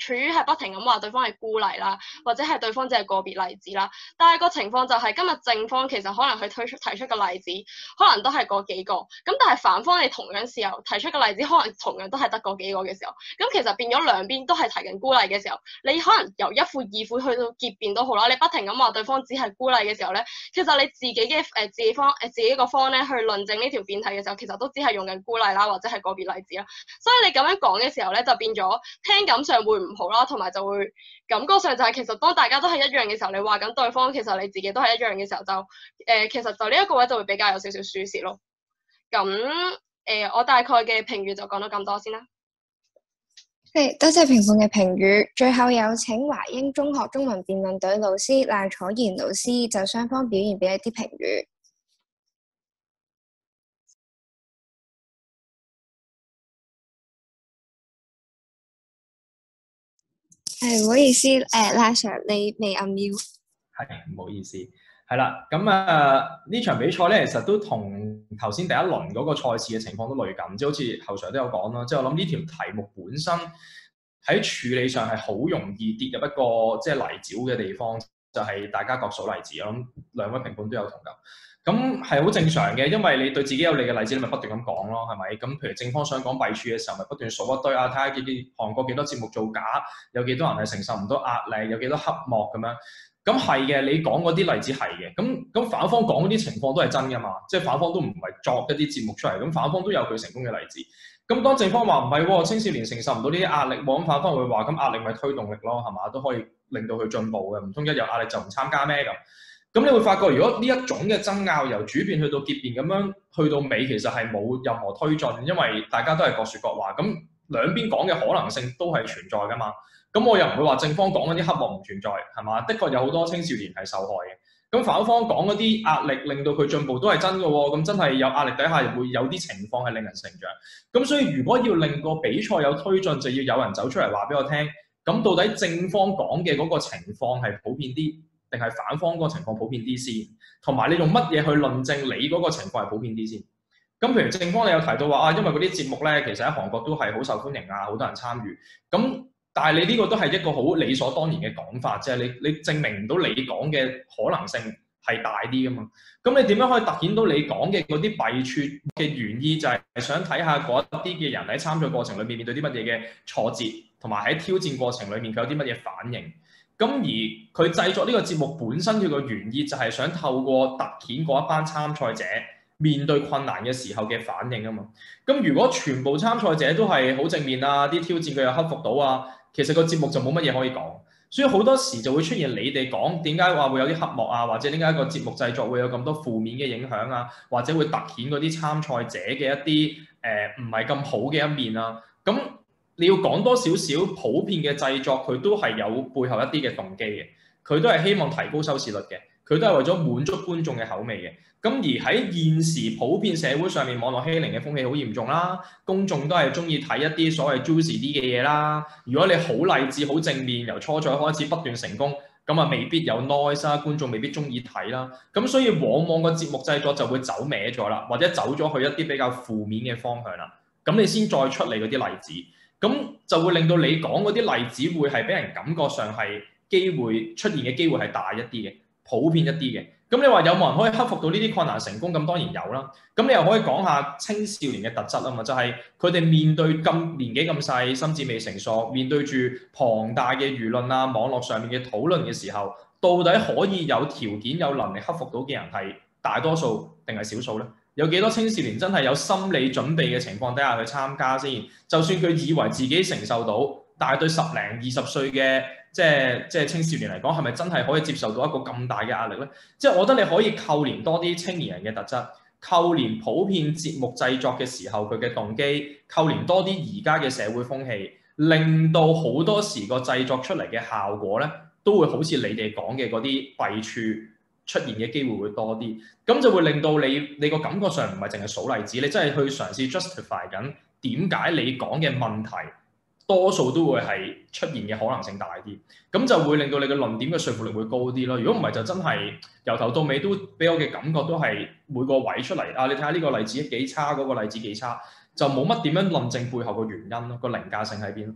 處於係不停咁話對方係孤例啦，或者係對方只係個別例子啦。但係個情況就係今日正方其實可能佢推出提出嘅例子，可能都係嗰幾個。咁但係反方你同樣時候提出嘅例子，可能同樣都係得嗰幾個嘅時候，咁其實變咗兩邊都係提緊孤例嘅時候，你可能由一副二副去到結辯都好啦，你不停咁話對方只係孤例嘅時候咧，其實你自己嘅誒、呃、自己方誒、呃、自己個方咧去論證呢條辯題嘅時候，其實都只係用緊孤例啦，或者係個別例子啦。所以你咁樣講嘅時候咧，就變咗聽感上會唔好啦，同埋就會感覺上就係其實當大家都係一樣嘅時候，你話緊對方，其實你自己都係一樣嘅時候，就誒、呃、其實就呢一個位就會比較有少少輸蝕咯。咁誒、呃，我大概嘅評語就講到咁多先啦。 係，多謝評判嘅評語。最後有請華英中學中文辯論隊老師賴楚賢老師就雙方表現俾一啲評語。係，唔好意思，誒、呃，賴 Sir 你未按瞄。 係，唔好意思。係啦，咁啊呢場比賽咧，其實都同頭先第一輪嗰個賽事嘅情況都類近，即係好似後 Sir 都有講啦。即係我諗呢條題目本身喺處理上係好容易跌入一個即係泥沼嘅地方，就係、是、大家各數例子。我諗兩位評判都有同感。咁係好正常嘅，因為你對自己有利嘅例子，你咪不斷咁講咯，係咪？咁譬如正方想講弊處嘅時候，咪不斷數一堆啊，睇下幾幾韓國幾多節目造假，有幾多人係承受唔到壓力，有幾多黑幕咁樣。咁係嘅，你講嗰啲例子係嘅，咁咁反方講嗰啲情況都係真㗎嘛，即係反方都唔係作一啲節目出嚟，咁反方都有佢成功嘅例子。咁當正方話唔係喎，青少年承受唔到呢啲壓力喎，咁反方會話咁壓力咪推動力咯，係嘛，都可以令到佢進步嘅，唔通一有壓力就唔參加咩咁？咁你會發覺，如果呢一種嘅爭拗由主辯去到結辯咁樣去到尾，其實係冇任何推進，因為大家都係各説各話，咁兩邊講嘅可能性都係存在㗎嘛。咁我又唔會話正方講嗰啲黑幕唔存在，係嘛？的確有好多青少年係受害嘅。咁反方講嗰啲壓力令到佢進步都係真嘅喎。咁真係有壓力底下會有啲情況係令人成長。咁所以如果要令個比賽有推進，就要有人走出嚟話俾我聽。咁到底正方講嘅嗰個情況係普遍啲，定係反方嗰個情況普遍啲先？同埋你用乜嘢去論證你嗰個情況係普遍啲先？咁譬如正方你有提到話啊，因為嗰啲節目咧，其實喺韓國都係好受歡迎啊，好多人參與。咁但係你呢個都係一個好理所當然嘅講法，即係你你證明唔到你講嘅可能性係大啲噶嘛？咁你點樣可以突顯到你講嘅嗰啲弊處嘅原意，就係想睇下嗰一啲嘅人喺參賽過程裏面面對啲乜嘢嘅挫折，同埋喺挑戰過程裏面佢有啲乜嘢反應。咁而佢製作呢個節目本身佢個原意就係想透過突顯嗰一班參賽者面對困難嘅時候嘅反應啊嘛。咁如果全部參賽者都係好正面啊，啲挑戰佢又克服到啊，其實個節目就冇乜嘢可以講。所以好多時就會出現你哋講點解話會有啲黑幕啊，或者點解個節目製作會有咁多負面嘅影響啊，或者會突顯嗰啲參賽者嘅一啲誒唔係咁好嘅一面啊。咁你要講多少少普遍嘅製作，佢都係有背後一啲嘅動機嘅，佢都係希望提高收視率嘅，佢都係為咗滿足觀眾嘅口味嘅。咁而喺現時普遍社會上面，網絡欺凌嘅風氣好嚴重啦，公眾都係中意睇一啲所謂 juicy 啲嘅嘢啦。如果你好勵志、好正面，由初賽開始不斷成功，咁啊未必有 noise 啦，觀眾未必中意睇啦。咁所以往往個節目製作就會走歪咗啦，或者走咗去一啲比較負面嘅方向啦。咁你先再出嚟嗰啲例子，咁就會令到你講嗰啲例子會係俾人感覺上係機會出現嘅機會係大一啲嘅，普遍一啲嘅。咁你話有冇人可以克服到呢啲困難成功？咁當然有啦。咁你又可以講下青少年嘅特質啊嘛，就係佢哋面對咁年紀咁細，心智未成熟，面對住龐大嘅輿論啊、網絡上面嘅討論嘅時候，到底可以有條件、有能力克服到嘅人係大多數定係少數咧？有幾多青少年真係有心理準備嘅情況底下去參加先？就算佢以為自己承受到，但係對十零二十歲嘅即係即係青少年嚟講，係咪真係可以接受到一個咁大嘅壓力咧？即係我覺得你可以扣連多啲青年人嘅特質，扣連普遍節目製作嘅時候佢嘅動機，扣連多啲而家嘅社會風氣，令到好多時個製作出嚟嘅效果咧，都會好似你哋講嘅嗰啲弊處出現嘅機會會多啲，咁就會令到你你個感覺上唔係淨係數例子，你真係去嘗試 justify 緊點解你講嘅問題多數都會係出現嘅可能性大啲，咁就會令到你嘅論點嘅說服力會高啲咯。如果唔係就真係由頭到尾都俾我嘅感覺都係每個位出嚟啊！你睇下呢個例子幾差，嗰個例子幾差，就冇乜點樣論證背後嘅原因咯，個凌駕性喺邊。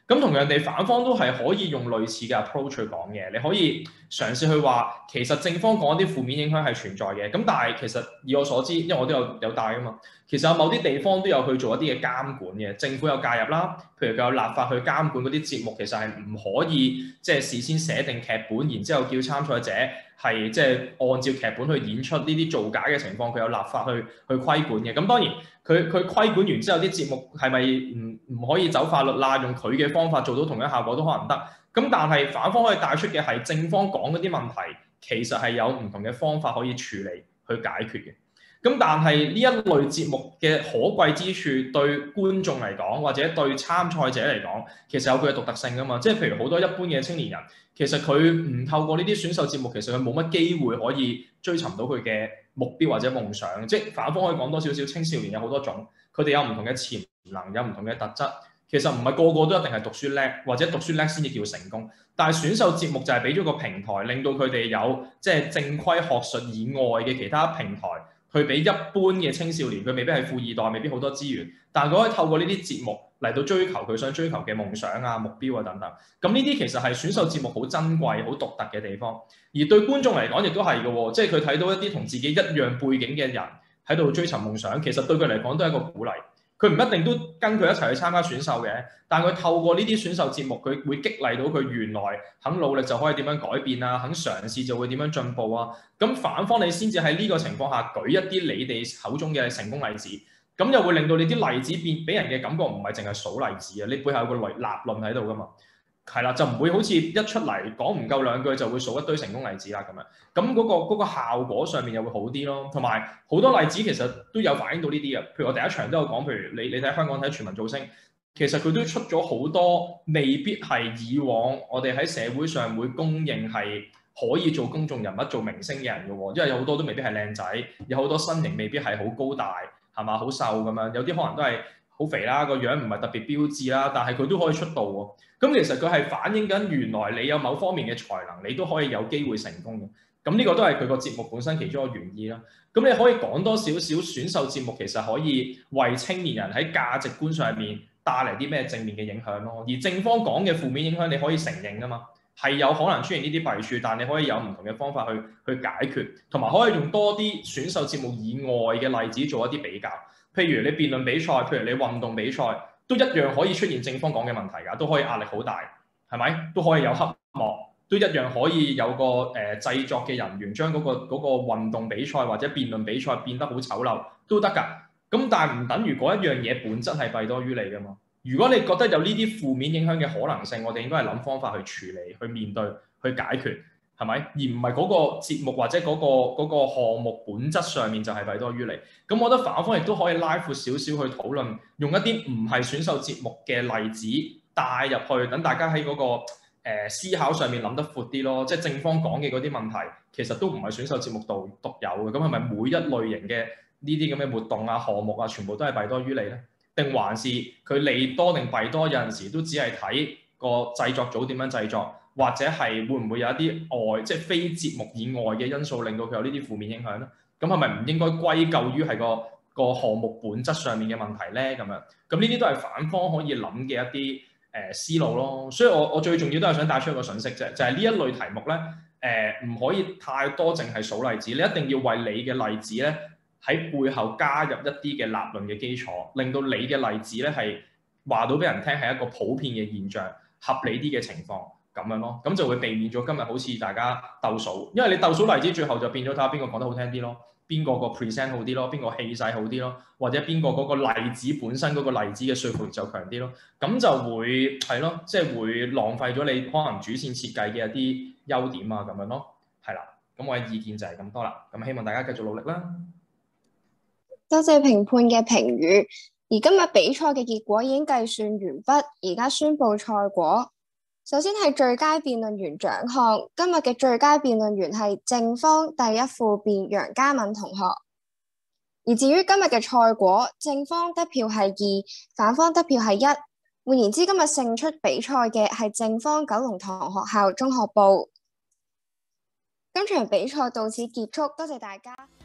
咁同樣地，反方都係可以用類似嘅 approach 去講嘅。你可以嘗試去話，其實正方講啲負面影響係存在嘅。咁但係其實以我所知，因為我都有有帶啊嘛，其實有某啲地方都有去做一啲嘅監管嘅，政府有介入啦。譬如佢有立法去監管嗰啲節目，其實係唔可以即係、就是、事先寫定劇本，然之後叫參賽者係即係按照劇本去演出呢啲造假嘅情況，佢有立法去去規管嘅。咁當然佢佢規管完之後，啲節目係咪唔唔可以走法律啦？用佢嘅方法做到同樣效果都可能得。咁但係反方可以帶出嘅係正方講嗰啲問題，其實係有唔同嘅方法可以處理去解決嘅。咁但係呢一類節目嘅可貴之處，對觀眾嚟講或者對參賽者嚟講，其實有佢嘅獨特性㗎嘛。即係譬如好多一般嘅青年人，其實佢唔透過呢啲選秀節目，其實佢冇乜機會可以追尋到佢嘅目標或者夢想。即係反方可以講多少少，青少年有好多種，佢哋有唔同嘅潛能，有唔同嘅特質。其實唔係個個都一定係讀書叻，或者讀書叻先至叫成功。但係選秀節目就係俾咗個平台，令到佢哋有即係正規學術以外嘅其他平台，去俾一般嘅青少年，佢未必係富二代，未必好多資源，但係佢可以透過呢啲節目嚟到追求佢想追求嘅夢想啊、目標啊等等。咁呢啲其實係選秀節目好珍貴、好獨特嘅地方。而對觀眾嚟講，亦都係嘅喎，即係佢睇到一啲同自己一樣背景嘅人喺度追尋夢想，其實對佢嚟講都係一個鼓勵。佢唔一定都跟佢一齊去參加選秀嘅，但係佢透過呢啲選秀節目，佢會激勵到佢原來肯努力就可以點樣改變啊，肯嘗試就會點樣進步啊。咁反方你先至喺呢個情況下舉一啲你哋口中嘅成功例子，咁又會令到你啲例子變俾人嘅感覺唔係淨係數例子啊，你背後有個立論喺度噶嘛。係啦，就唔會好似一出嚟講唔夠兩句就會數一堆成功例子啦咁樣，咁嗰個嗰個效果上面又會好啲咯。同埋好多例子其實都有反映到呢啲嘅，譬如我第一場都有講，譬如你你睇香港睇全民造星，其實佢都出咗好多未必係以往我哋喺社會上會公認係可以做公眾人物做明星嘅人嘅喎，因為有好多都未必係靚仔，有好多身形未必係好高大，係嘛，好瘦咁樣，有啲可能都係好肥啦，個樣唔係特別標緻啦，但係佢都可以出道喎。咁其實佢係反映緊原來你有某方面嘅才能，你都可以有機會成功嘅。咁呢個都係佢個節目本身其中一個原意啦。咁你可以講多少少選秀節目其實可以為青年人喺價值觀上面帶嚟啲咩正面嘅影響咯。而正方講嘅負面影響你可以承認㗎嘛，係有可能出現呢啲弊處，但你可以有唔同嘅方法去去解決，同埋可以用多啲選秀節目以外嘅例子做一啲比較。譬如你辯論比賽，譬如你運動比賽，都一樣可以出現正方講嘅問題㗎，都可以壓力好大，係咪？都可以有黑幕，都一樣可以有個誒、呃、製作嘅人員將嗰、嗰個嗰、嗰個運動比賽或者辯論比賽變得好醜陋，都得㗎。咁但係唔等於嗰一樣嘢本質係弊多於利㗎嘛。如果你覺得有呢啲負面影響嘅可能性，我哋應該係諗方法去處理、去面對、去解決，係咪？而唔係嗰個節目或者嗰、嗰個嗰、嗰個項目本質上面就係弊多於利。咁我覺得反方亦都可以拉闊少少去討論，用一啲唔係選秀節目嘅例子帶入去，等大家喺嗰、嗰個、呃、思考上面諗得闊啲咯。即係正方講嘅嗰啲問題，其實都唔係選秀節目度獨有嘅。咁係咪每一類型嘅呢啲咁嘅活動啊、項目啊，全部都係弊多於利咧？定還是佢利多定弊多？有陣時都只係睇個製作組點樣製作，或者係會唔會有一啲外即係非節目以外嘅因素令到佢有呢啲負面影響咧？咁係咪唔應該歸咎於係個個項目本質上面嘅問題咧？咁樣咁呢啲都係反方可以諗嘅一啲誒、呃、思路咯。所以我我最重要都係想帶出一個訊息啫，就係、是、呢一類題目咧誒唔可以太多淨係數例子，你一定要為你嘅例子咧喺背後加入一啲嘅立論嘅基礎，令到你嘅例子咧係話到俾人聽係一個普遍嘅現象、合理啲嘅情況咁樣咯，咁就會避免咗今日好似大家鬥數，因為你鬥數例子最後就變咗睇下邊個講得好聽啲咯，邊個個 present 好啲咯，邊個氣勢好啲咯，或者邊個嗰個例子本身嗰個例子嘅說服力就強啲咯，咁就會係咯，即係會浪費咗你可能主線設計嘅一啲優點啊咁樣咯，係啦，咁我嘅意見就係咁多啦，咁希望大家繼續努力啦。 多謝評判嘅評語，而今日比賽嘅結果已經計算完畢，而家宣布賽果。首先係最佳辯論員獎項，今日嘅最佳辯論員係正方第一副辯楊嘉敏同學。而至於今日嘅賽果，正方得票係二，反方得票係一。換言之，今日勝出比賽嘅係正方九龍塘學校中學部。今場比賽到此結束，多謝大家。